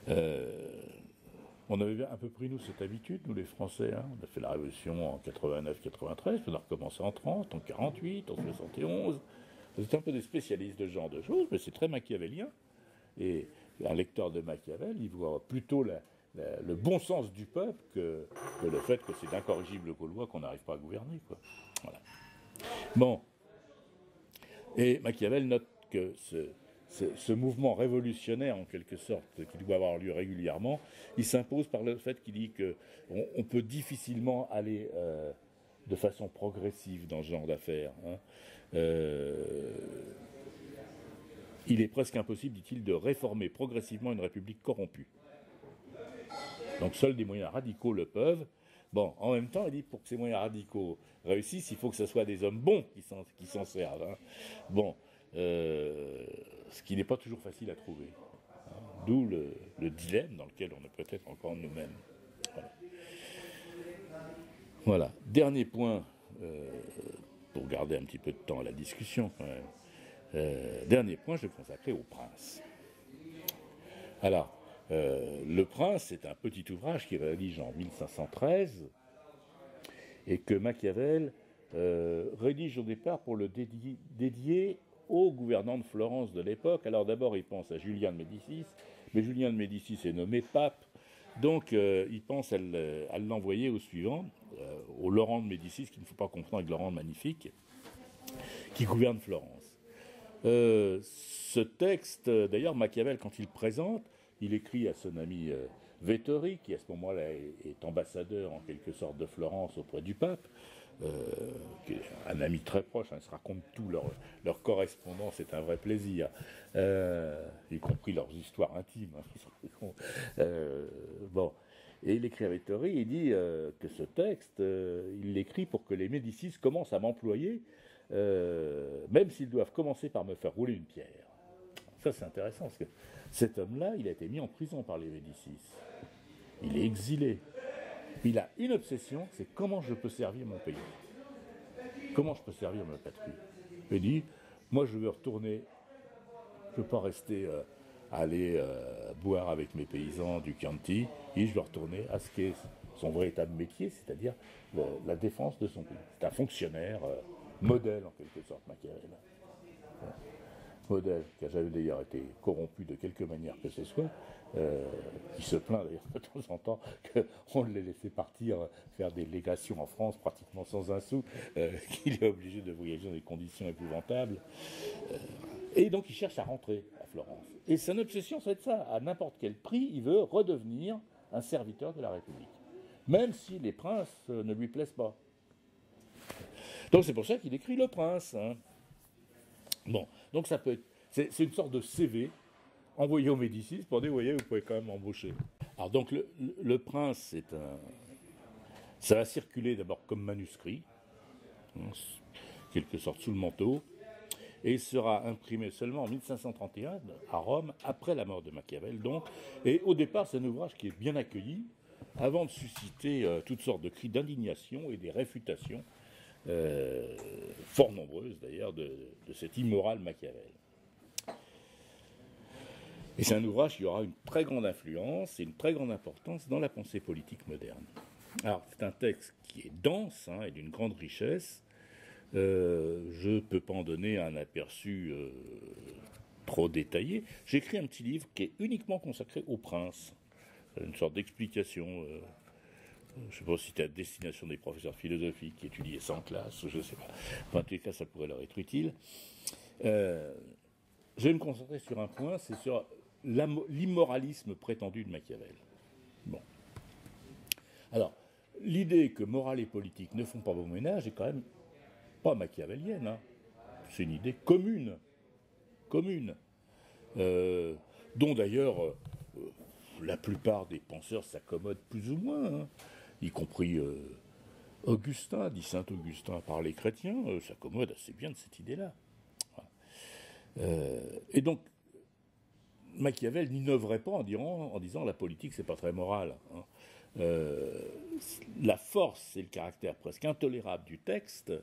[SPEAKER 1] On avait un peu pris, nous, cette habitude, nous les Français. Hein. On a fait la Révolution en 89-93, on a recommencé en 30, en 48, en 71. Vous êtes un peu des spécialistes de ce genre de choses, mais c'est très machiavélien. Et un lecteur de Machiavel, il voit plutôt le bon sens du peuple que le fait que c'est d'incorrigibles Gaulois qu'on n'arrive pas à gouverner, quoi. Voilà. Bon. Et Machiavel note que ce mouvement révolutionnaire, en quelque sorte, qui doit avoir lieu régulièrement, il s'impose par le fait qu'il dit qu'on peut difficilement aller de façon progressive dans ce genre d'affaires. Hein. Il est presque impossible, dit-il, de réformer progressivement une république corrompue. Donc seuls des moyens radicaux le peuvent. Bon, en même temps, il dit, pour que ces moyens radicaux réussissent, il faut que ce soit des hommes bons qui s'en servent. Hein. Bon, ce qui n'est pas toujours facile à trouver. Hein. D'où le dilemme dans lequel on est peut-être encore nous-mêmes. Voilà. Voilà. Dernier point, pour garder un petit peu de temps à la discussion quand même. Dernier point, je vais consacrer au prince. Alors, Le Prince, c'est un petit ouvrage qu'il rédige en 1513 et que Machiavel rédige au départ pour le dédier au gouvernant de Florence de l'époque. Alors d'abord, il pense à Julien de Médicis, mais Julien de Médicis est nommé pape, donc il pense à l'envoyer au suivant, au Laurent de Médicis, qu'il ne faut pas confondre avec Laurent le Magnifique, qui gouverne Florence. Ce texte, d'ailleurs, Machiavel, quand il le présente, il écrit à son ami Vettori, qui à ce moment-là est ambassadeur en quelque sorte de Florence auprès du pape, qui est un ami très proche, hein, ils se racontent tout, leur correspondance, c'est un vrai plaisir, y compris leurs histoires intimes. Hein, bon. Et il écrit à Vettori, il dit que ce texte, il l'écrit pour que les Médicis commencent à m'employer, même s'ils doivent commencer par me faire rouler une pierre. Ça, c'est intéressant, parce que cet homme-là, il a été mis en prison par les Médicis. Il est exilé. Il a une obsession, c'est comment je peux servir mon pays. Comment je peux servir ma patrie. Il dit, moi, je veux retourner, je ne veux pas rester aller boire avec mes paysans du Chianti, et je veux retourner à ce qu'est son véritable métier, c'est-à-dire la défense de son pays. C'est un fonctionnaire modèle, en quelque sorte, Machiavel. Modèle, qui a jamais d'ailleurs été corrompu de quelque manière que ce soit, qui se plaint d'ailleurs de temps en temps qu'on l'ait laissé partir faire des légations en France pratiquement sans un sou, qu'il est obligé de voyager dans des conditions épouvantables. Et donc il cherche à rentrer à Florence. Et son obsession, c'est ça, à n'importe quel prix, il veut redevenir un serviteur de la République. Même si les princes ne lui plaisent pas. Donc c'est pour ça qu'il écrit Le Prince. Hein. Bon, donc ça peut être, c'est une sorte de CV envoyé aux Médicis pour dire, vous voyez, vous pouvez quand même embaucher. Alors donc le Prince, ça va circuler d'abord comme manuscrit, en quelque sorte sous le manteau, et il sera imprimé seulement en 1531 à Rome, après la mort de Machiavel donc, et au départ c'est un ouvrage qui est bien accueilli, avant de susciter toutes sortes de cris d'indignation et des réfutations, fort nombreuses d'ailleurs, de cet immoral Machiavel. Et c'est un ouvrage qui aura une très grande influence et une très grande importance dans la pensée politique moderne. Alors, c'est un texte qui est dense hein, et d'une grande richesse. Je ne peux pas en donner un aperçu trop détaillé. J'ai écrit un petit livre qui est uniquement consacré au prince, une sorte d'explication. Je ne sais pas si c'était à destination des professeurs de philosophie qui étudiaient ça en classe, je ne sais pas. Enfin, en tous les cas, ça pourrait leur être utile. Je vais me concentrer sur un point, c'est sur l'immoralisme prétendu de Machiavel. Bon. Alors, l'idée que morale et politique ne font pas bon ménage est quand même pas machiavélienne. Hein. C'est une idée commune. Commune. Dont d'ailleurs la plupart des penseurs s'accommodent plus ou moins. Hein. Y compris Augustin, dit saint Augustin par les chrétiens, s'accommode assez bien de cette idée-là. Et donc, Machiavel n'innoverait pas en disant la politique, c'est pas très moral. Hein. La force et le caractère presque intolérable du texte,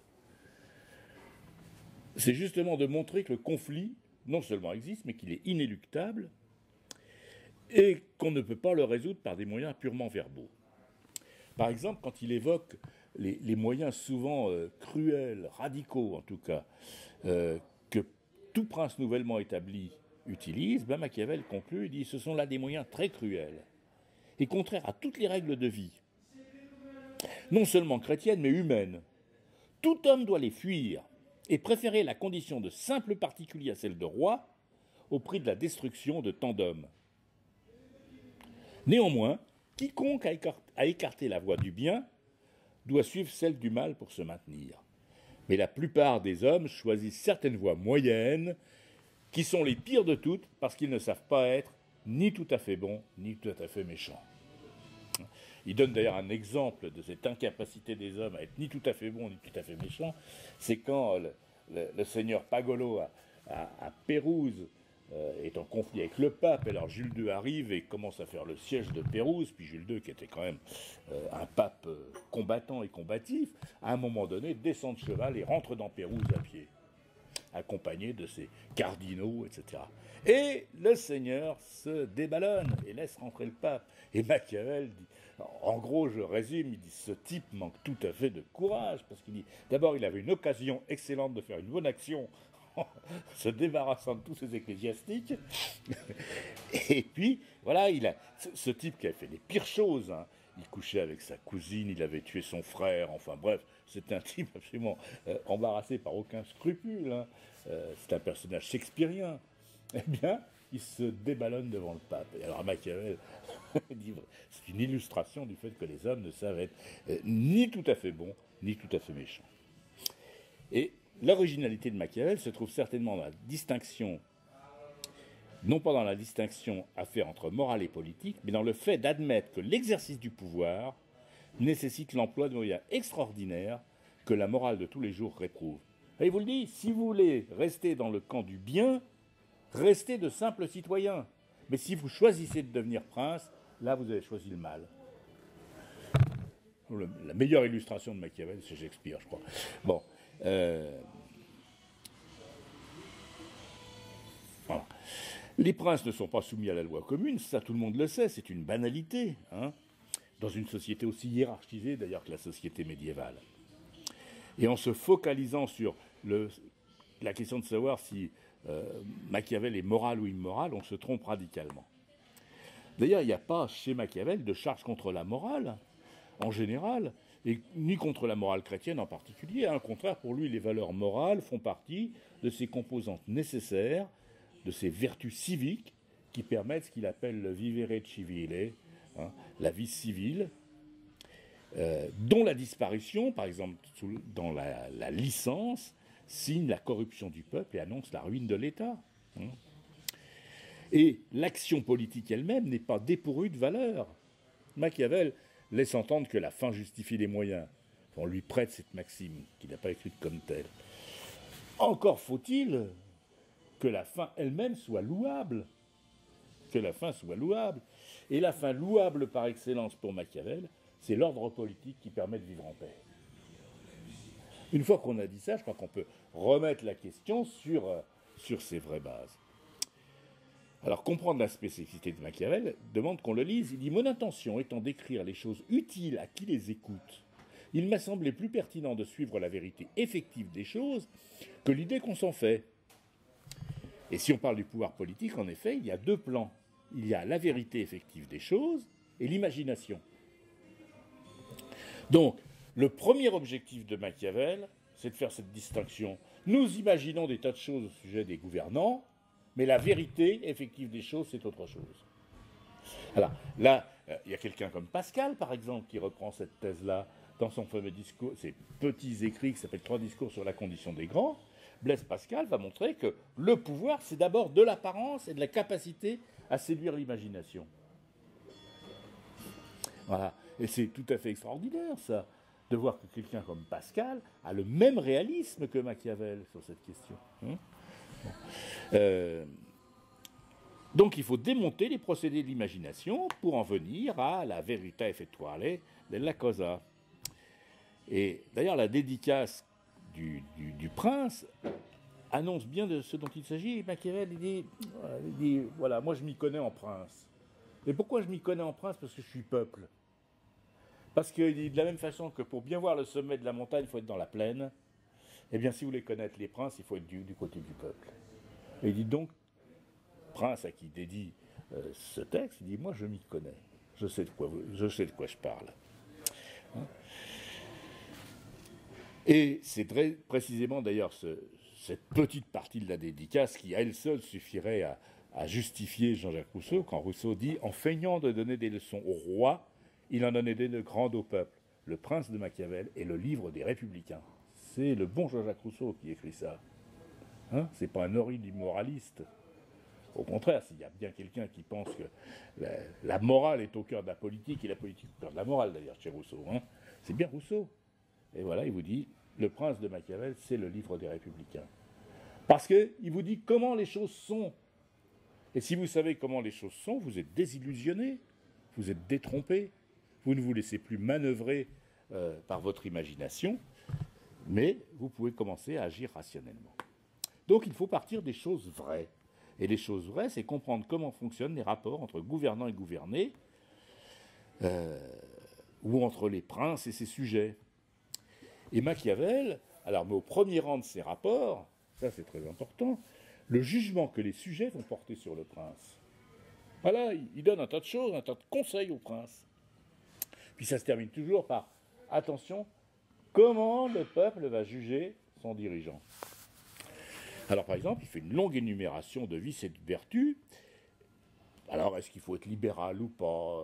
[SPEAKER 1] c'est justement de montrer que le conflit, non seulement existe, mais qu'il est inéluctable et qu'on ne peut pas le résoudre par des moyens purement verbaux. Par exemple, quand il évoque les moyens souvent cruels, radicaux en tout cas, que tout prince nouvellement établi utilise, Machiavel conclut, il dit, ce sont là des moyens très cruels et contraires à toutes les règles de vie, non seulement chrétiennes, mais humaines. Tout homme doit les fuir et préférer la condition de simple particulier à celle de roi au prix de la destruction de tant d'hommes. Néanmoins, quiconque a écarté la voie du bien doit suivre celle du mal pour se maintenir. Mais la plupart des hommes choisissent certaines voies moyennes, qui sont les pires de toutes, parce qu'ils ne savent pas être ni tout à fait bons, ni tout à fait méchants. Il donne d'ailleurs un exemple de cette incapacité des hommes à être ni tout à fait bons, ni tout à fait méchants. C'est quand le seigneur Pagolo à Pérouse est en conflit avec le pape, et alors Jules II arrive et commence à faire le siège de Pérouse, puis Jules II, qui était quand même un pape combattant et combatif, à un moment donné, descend de cheval et rentre dans Pérouse à pied, accompagné de ses cardinaux, etc. Et le seigneur se déballonne et laisse rentrer le pape. Et Machiavel dit, en gros, je résume, il dit, ce type manque tout à fait de courage, parce qu'il dit, d'abord, il avait une occasion excellente de faire une bonne action, se débarrassant de tous ces ecclésiastiques. Et puis, voilà, il a ce type qui a fait les pires choses, hein. Il couchait avec sa cousine, il avait tué son frère, enfin bref, c'est un type absolument embarrassé par aucun scrupule, hein. C'est un personnage shakespearien. Eh bien, il se déballonne devant le pape. Et alors Machiavel dit, c'est une illustration du fait que les hommes ne savent être ni tout à fait bons, ni tout à fait méchants. Et l'originalité de Machiavel se trouve certainement dans la distinction, non pas dans la distinction à faire entre morale et politique, mais dans le fait d'admettre que l'exercice du pouvoir nécessite l'emploi de moyens extraordinaires que la morale de tous les jours réprouve. Et il vous le dit, si vous voulez rester dans le camp du bien, restez de simples citoyens. Mais si vous choisissez de devenir prince, là vous avez choisi le mal. La meilleure illustration de Machiavel, c'est Shakespeare, je crois. Bon. Voilà. Les princes ne sont pas soumis à la loi commune, ça tout le monde le sait, c'est une banalité, hein, dans une société aussi hiérarchisée d'ailleurs que la société médiévale. Et en se focalisant sur la question de savoir si Machiavel est moral ou immoral, on se trompe radicalement. D'ailleurs, il n'y a pas chez Machiavel de charge contre la morale, en général, et ni contre la morale chrétienne en particulier. Au contraire, pour lui, les valeurs morales font partie de ces composantes nécessaires, de ces vertus civiques qui permettent ce qu'il appelle le vivere civile, hein, la vie civile, dont la disparition, par exemple dans la licence, signe la corruption du peuple et annonce la ruine de l'État. Hein. Et l'action politique elle-même n'est pas dépourvue de valeur. Machiavel laisse entendre que la fin justifie les moyens. On lui prête cette maxime, qu'il n'a pas écrite comme telle. Encore faut-il que la fin elle-même soit louable. Que la fin soit louable. Et la fin louable par excellence pour Machiavel, c'est l'ordre politique qui permet de vivre en paix. Une fois qu'on a dit ça, je crois qu'on peut remettre la question sur ses vraies bases. Alors, comprendre la spécificité de Machiavel demande qu'on le lise. Il dit « Mon intention étant d'écrire les choses utiles à qui les écoute, il m'a semblé plus pertinent de suivre la vérité effective des choses que l'idée qu'on s'en fait. » Et si on parle du pouvoir politique, en effet, il y a deux plans. Il y a la vérité effective des choses et l'imagination. Donc, le premier objectif de Machiavel, c'est de faire cette distinction. Nous imaginons des tas de choses au sujet des gouvernants, mais la vérité effective des choses, c'est autre chose. Alors, là, il y a quelqu'un comme Pascal, par exemple, qui reprend cette thèse-là dans son fameux discours, ses petits écrits qui s'appellent 3 discours sur la condition des grands. Blaise Pascal va montrer que le pouvoir, c'est d'abord de l'apparence et de la capacité à séduire l'imagination. Voilà. Et c'est tout à fait extraordinaire, ça, de voir que quelqu'un comme Pascal a le même réalisme que Machiavel sur cette question. Donc il faut démonter les procédés de l'imagination pour en venir à la verità effettuale della cosa. Et d'ailleurs, la dédicace du prince annonce bien de ce dont il s'agit. Machiavel, il dit, voilà, moi je m'y connais en prince. Et pourquoi je m'y connais en prince? Parce que je suis peuple. Parce qu'il dit, de la même façon que pour bien voir le sommet de la montagne, il faut être dans la plaine, eh bien si vous voulez connaître les princes, il faut être du côté du peuple. Et il dit donc, prince à qui dédie ce texte, il dit, moi je m'y connais, je sais de quoi je parle. Hein? Et c'est très précisément d'ailleurs cette petite partie de la dédicace qui à elle seule suffirait à justifier Jean-Jacques Rousseau, quand Rousseau dit « En feignant de donner des leçons au roi, il en donnait des grandes au peuple. Le Prince de Machiavel est le livre des Républicains. C'est le bon Jean-Jacques Rousseau qui écrit ça. Hein, c'est pas un horrible immoraliste. Au contraire, s'il y a bien quelqu'un qui pense que la morale est au cœur de la politique, et la politique au cœur de la morale d'ailleurs chez Rousseau, hein, c'est bien Rousseau. Et voilà, il vous dit, Le Prince de Machiavel, c'est le livre des Républicains. Parce qu'il vous dit comment les choses sont. Et si vous savez comment les choses sont, vous êtes désillusionné, vous êtes détrompé, vous ne vous laissez plus manœuvrer par votre imagination, mais vous pouvez commencer à agir rationnellement. Donc il faut partir des choses vraies. Et les choses vraies, c'est comprendre comment fonctionnent les rapports entre gouvernants et gouvernés, ou entre les princes et ses sujets. Et Machiavel, alors, mais au premier rang de ces rapports, ça c'est très important, le jugement que les sujets vont porter sur le prince. Voilà, il donne un tas de choses, un tas de conseils au prince. Puis ça se termine toujours par, attention, comment le peuple va juger son dirigeant. Alors par exemple, il fait une longue énumération de vices et de vertus. Alors est-ce qu'il faut être libéral ou pas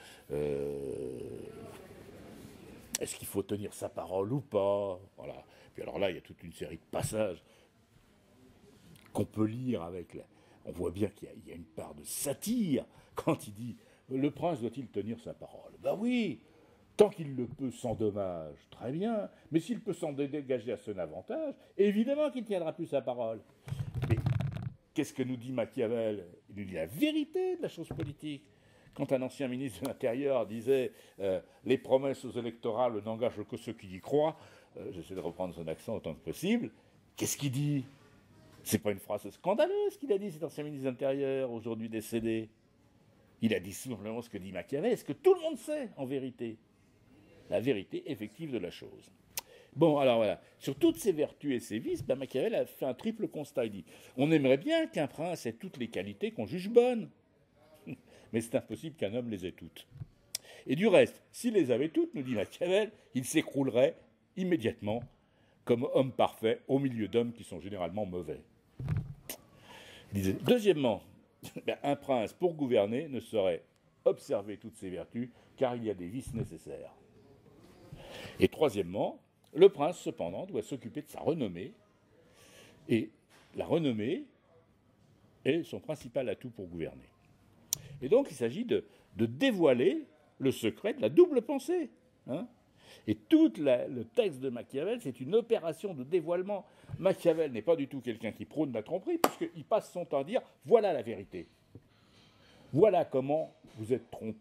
[SPEAKER 1] est-ce qu'il faut tenir sa parole ou pas? Voilà. Puis alors là, il y a toute une série de passages qu'on peut lire avec... On voit bien qu'il y a une part de satire quand il dit « Le prince doit-il tenir sa parole ?» Ben oui, tant qu'il le peut sans dommage, très bien. Mais s'il peut s'en dégager à son avantage, évidemment qu'il ne tiendra plus sa parole. Mais qu'est-ce que nous dit Machiavel? Il nous dit la vérité de la chose politique. Quand un ancien ministre de l'Intérieur disait les promesses aux électorales n'engagent que ceux qui y croient, j'essaie de reprendre son accent autant que possible, qu'est-ce qu'il dit? C'est pas une phrase scandaleuse qu'il a dit, cet ancien ministre de l'Intérieur, aujourd'hui décédé. Il a dit simplement ce que dit Machiavel, ce que tout le monde sait, en vérité. La vérité effective de la chose. Bon, alors voilà. Sur toutes ces vertus et ces vices, Machiavel a fait un triple constat. Il dit, on aimerait bien qu'un prince ait toutes les qualités qu'on juge bonnes. Mais c'est impossible qu'un homme les ait toutes. Et du reste, s'il les avait toutes, nous dit Machiavel, il s'écroulerait immédiatement comme homme parfait au milieu d'hommes qui sont généralement mauvais. Il disait, deuxièmement, un prince pour gouverner ne saurait observer toutes ses vertus car il y a des vices nécessaires. Et troisièmement, le prince cependant doit s'occuper de sa renommée et la renommée est son principal atout pour gouverner. Et donc il s'agit de dévoiler le secret de la double pensée. Hein. Et tout le texte de Machiavel, c'est une opération de dévoilement. Machiavel n'est pas du tout quelqu'un qui prône la tromperie, puisqu'il passe son temps à dire « voilà la vérité. Voilà comment vous êtes trompés. »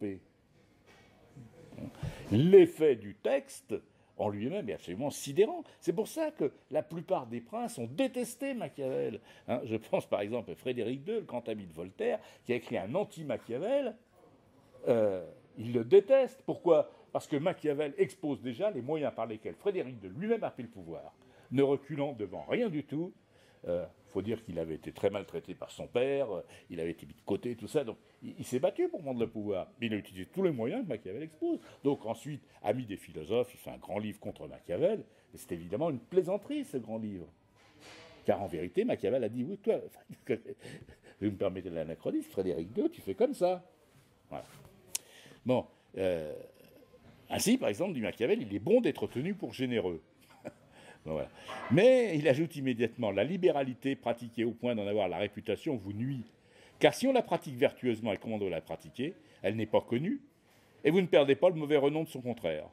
[SPEAKER 1] L'effet du texte en lui-même est absolument sidérant. C'est pour ça que la plupart des princes ont détesté Machiavel. Hein, je pense par exemple à Frédéric II, le grand ami de Voltaire, qui a écrit un anti-Machiavel. Il le déteste. Pourquoi? Parce que Machiavel expose déjà les moyens par lesquels Frédéric II lui-même a pris le pouvoir, ne reculant devant rien du tout. Faut dire qu'il avait été très maltraité par son père, il avait été mis de côté, tout ça, donc il s'est battu pour prendre le pouvoir. Mais il a utilisé tous les moyens que Machiavel expose. Donc ensuite, ami des philosophes, il fait un grand livre contre Machiavel, et c'est évidemment une plaisanterie, ce grand livre. Car en vérité, Machiavel a dit, oui, toi, vous me permettez l'anachronisme, Frédéric II, tu fais comme ça. Voilà. Bon, ainsi, par exemple, dit Machiavel, il est bon d'être tenu pour généreux. Voilà. Mais il ajoute immédiatement, la libéralité pratiquée au point d'en avoir la réputation vous nuit. Car si on la pratique vertueusement et comment on doit la pratiquer, elle n'est pas connue, et vous ne perdez pas le mauvais renom de son contraire.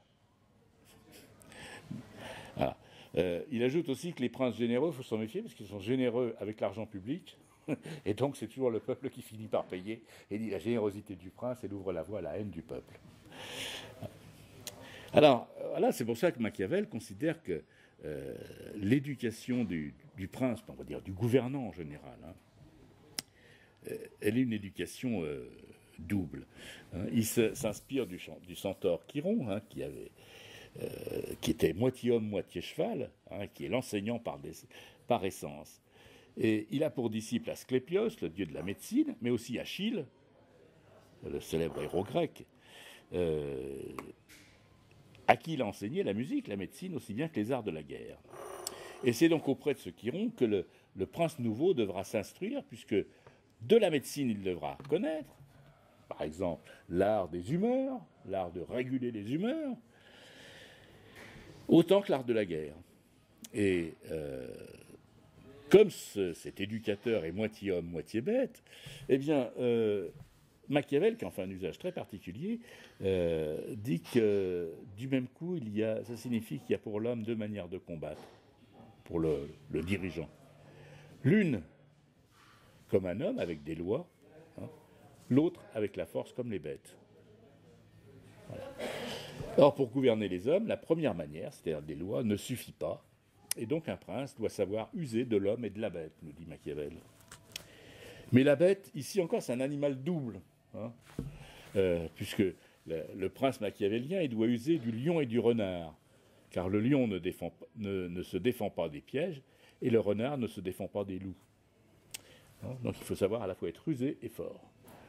[SPEAKER 1] Voilà. Il ajoute aussi que les princes généreux, il faut s'en méfier, parce qu'ils sont généreux avec l'argent public, et donc c'est toujours le peuple qui finit par payer, et dit la générosité du prince, elle ouvre la voie à la haine du peuple. Alors, voilà, c'est pour ça que Machiavel considère que l'éducation du prince, on va dire du gouvernant en général, hein, elle est une éducation double. Hein. Il s'inspire du centaure Chiron, hein, qui était moitié homme, moitié cheval, hein, qui est l'enseignant par essence. Et il a pour disciple Asclépios, le dieu de la médecine, mais aussi Achille, le célèbre héros grec, à qui il a enseigné la musique, la médecine, aussi bien que les arts de la guerre. Et c'est donc auprès de ce Chiron que le prince nouveau devra s'instruire, puisque de la médecine, il devra connaître, par exemple, l'art des humeurs, l'art de réguler les humeurs, autant que l'art de la guerre. Et comme cet éducateur est moitié homme, moitié bête, eh bien, Machiavel, qui en fait un usage très particulier, dit que du même coup, ça signifie qu'il y a pour l'homme deux manières de combattre, pour le dirigeant. L'une comme un homme avec des lois, hein, l'autre avec la force comme les bêtes. Voilà. Or, pour gouverner les hommes, la première manière, c'est-à-dire des lois, ne suffit pas. Et donc un prince doit savoir user de l'homme et de la bête, nous dit Machiavel. Mais la bête, ici encore, c'est un animal double, hein, puisque le prince machiavélien, il doit user du lion et du renard, car le lion ne se défend pas des pièges, et le renard ne se défend pas des loups. Donc il faut savoir à la fois être rusé et fort.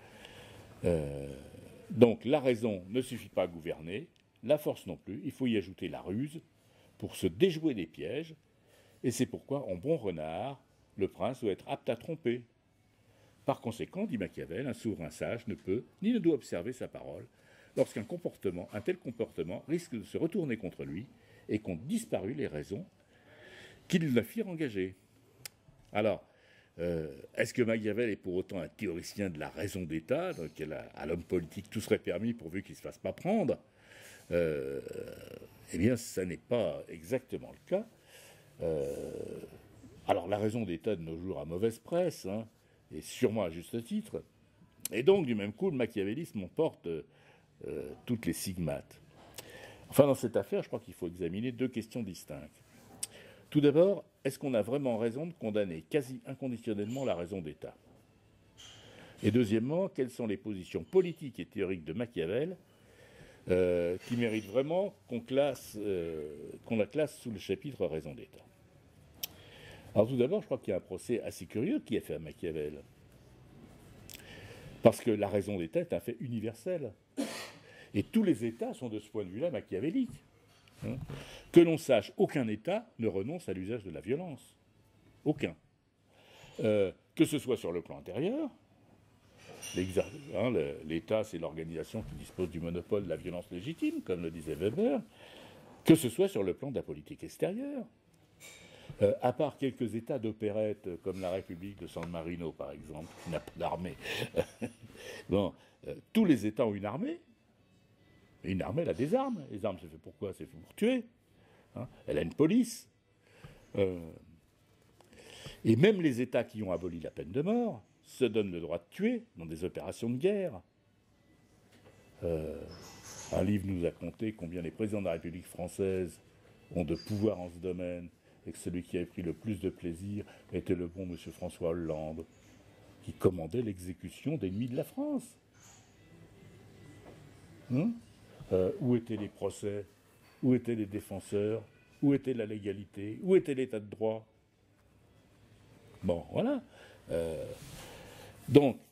[SPEAKER 1] Donc la raison ne suffit pas à gouverner, la force non plus, il faut y ajouter la ruse pour se déjouer des pièges, et c'est pourquoi, en bon renard, le prince doit être apte à tromper. Par conséquent, dit Machiavel, un souverain sage ne peut ni ne doit observer sa parole lorsqu'un tel comportement risque de se retourner contre lui et qu'ont disparu les raisons qui le firent engager. Alors, est-ce que Machiavel est pour autant un théoricien de la raison d'État, donc à l'homme politique tout serait permis pourvu qu'il ne se fasse pas prendre? Eh bien, ça n'est pas exactement le cas. Alors, la raison d'État de nos jours a mauvaise presse, hein, et sûrement à juste titre. Et donc, du même coup, le machiavélisme emporte toutes les stigmates. Enfin, dans cette affaire, je crois qu'il faut examiner deux questions distinctes. Tout d'abord, est-ce qu'on a vraiment raison de condamner quasi inconditionnellement la raison d'État? Et deuxièmement, quelles sont les positions politiques et théoriques de Machiavel qui méritent vraiment qu'on la classe sous le chapitre raison d'État? Alors tout d'abord, je crois qu'il y a un procès assez curieux qui est fait à Machiavel. Parce que la raison d'État est un fait universel. Et tous les États sont de ce point de vue-là machiavéliques. Hein. Que l'on sache, aucun État ne renonce à l'usage de la violence. Aucun. Que ce soit sur le plan intérieur, l'État, c'est l'organisation qui dispose du monopole de la violence légitime, comme le disait Weber, que ce soit sur le plan de la politique extérieure. À part quelques États d'opérette, comme la République de San Marino, par exemple, qui n'a pas d'armée. Bon, tous les États ont une armée. Et une armée, elle a des armes. Les armes, c'est fait pour quoi? C'est fait pour tuer. Hein, elle a une police. Et même les États qui ont aboli la peine de mort se donnent le droit de tuer dans des opérations de guerre. Un livre nous a conté combien les présidents de la République française ont de pouvoir en ce domaine, et que celui qui avait pris le plus de plaisir était le bon M. François Hollande, qui commandait l'exécution d'ennemis de la France. Où étaient les procès? Où étaient les défenseurs? Où était la légalité? Où était l'état de droit? Bon, voilà. Donc,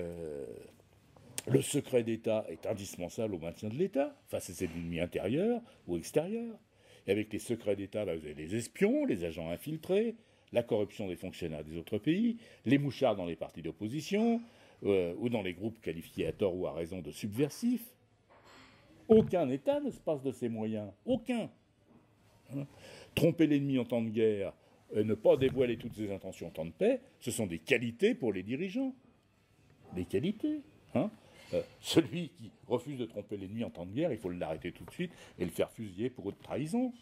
[SPEAKER 1] le secret d'État est indispensable au maintien de l'État, face à ses ennemis intérieurs ou extérieurs. Et avec les secrets d'État, là, vous avez les espions, les agents infiltrés, la corruption des fonctionnaires des autres pays, les mouchards dans les partis d'opposition, ou dans les groupes qualifiés à tort ou à raison de subversifs. Aucun État ne se passe de ses moyens. Aucun. Hein. Tromper l'ennemi en temps de guerre, ne pas dévoiler toutes ses intentions en temps de paix, ce sont des qualités pour les dirigeants. Des qualités. Hein. Celui qui refuse de tromper l'ennemi en temps de guerre, il faut l'arrêter tout de suite et le faire fusiller pour haute trahison.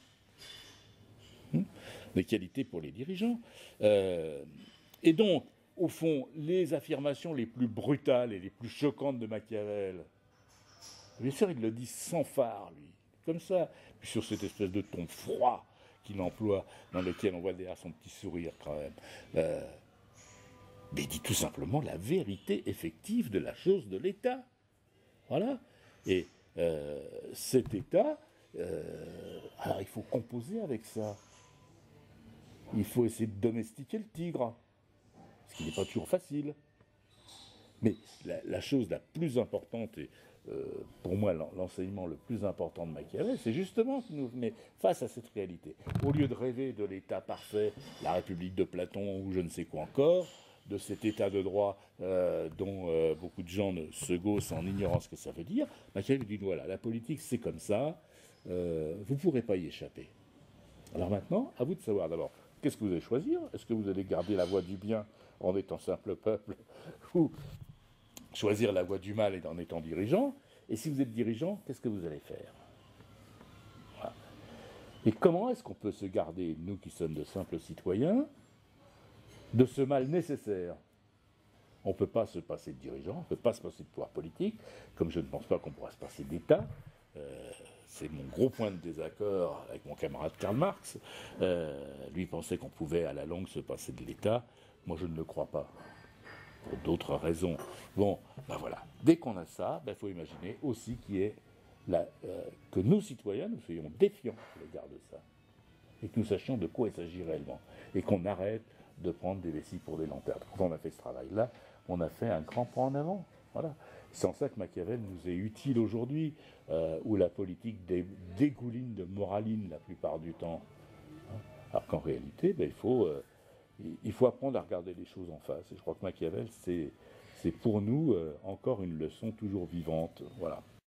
[SPEAKER 1] Des qualités pour les dirigeants. Et donc, au fond, les affirmations les plus brutales et les plus choquantes de Machiavel, bien sûr, il le dit sans phare, lui, comme ça, puis sur cette espèce de ton froid qu'il emploie, dans lequel on voit derrière son petit sourire quand même. Mais il dit tout simplement la vérité effective de la chose de l'État. Voilà. Et cet État, alors il faut composer avec ça. Il faut essayer de domestiquer le tigre, ce qui n'est pas toujours facile. Mais la chose la plus importante, et pour moi l'enseignement le plus important de Machiavel, c'est justement qu'il nous met face à cette réalité. Au lieu de rêver de l'État parfait, la République de Platon ou je ne sais quoi encore, de cet état de droit dont beaucoup de gens se gaussent en ignorant ce que ça veut dire, Machiavel dit voilà, la politique c'est comme ça, vous ne pourrez pas y échapper. Alors maintenant, à vous de savoir d'abord, qu'est-ce que vous allez choisir? Est-ce que vous allez garder la voie du bien en étant simple peuple, ou choisir la voie du mal et en étant dirigeant? Et si vous êtes dirigeant, qu'est-ce que vous allez faire? Voilà. Et comment est-ce qu'on peut se garder, nous qui sommes de simples citoyens, de ce mal nécessaire? On ne peut pas se passer de dirigeants, on ne peut pas se passer de pouvoir politique, comme je ne pense pas qu'on pourra se passer d'État. C'est mon gros point de désaccord avec mon camarade Karl Marx. Lui pensait qu'on pouvait à la longue se passer de l'État. Moi, je ne le crois pas, pour d'autres raisons. Bon, ben voilà. Dès qu'on a ça, il faut imaginer aussi que nos citoyens, nous soyons défiants à l'égard de ça. Et que nous sachions de quoi il s'agit réellement. Et qu'on arrête de prendre des vessies pour des lanternes. Quand on a fait ce travail-là, on a fait un grand pas en avant. Voilà. C'est en ça que Machiavel nous est utile aujourd'hui, où la politique dégouline de moraline la plupart du temps. Alors qu'en réalité, il faut apprendre à regarder les choses en face. Et je crois que Machiavel, c'est pour nous encore une leçon toujours vivante. Voilà.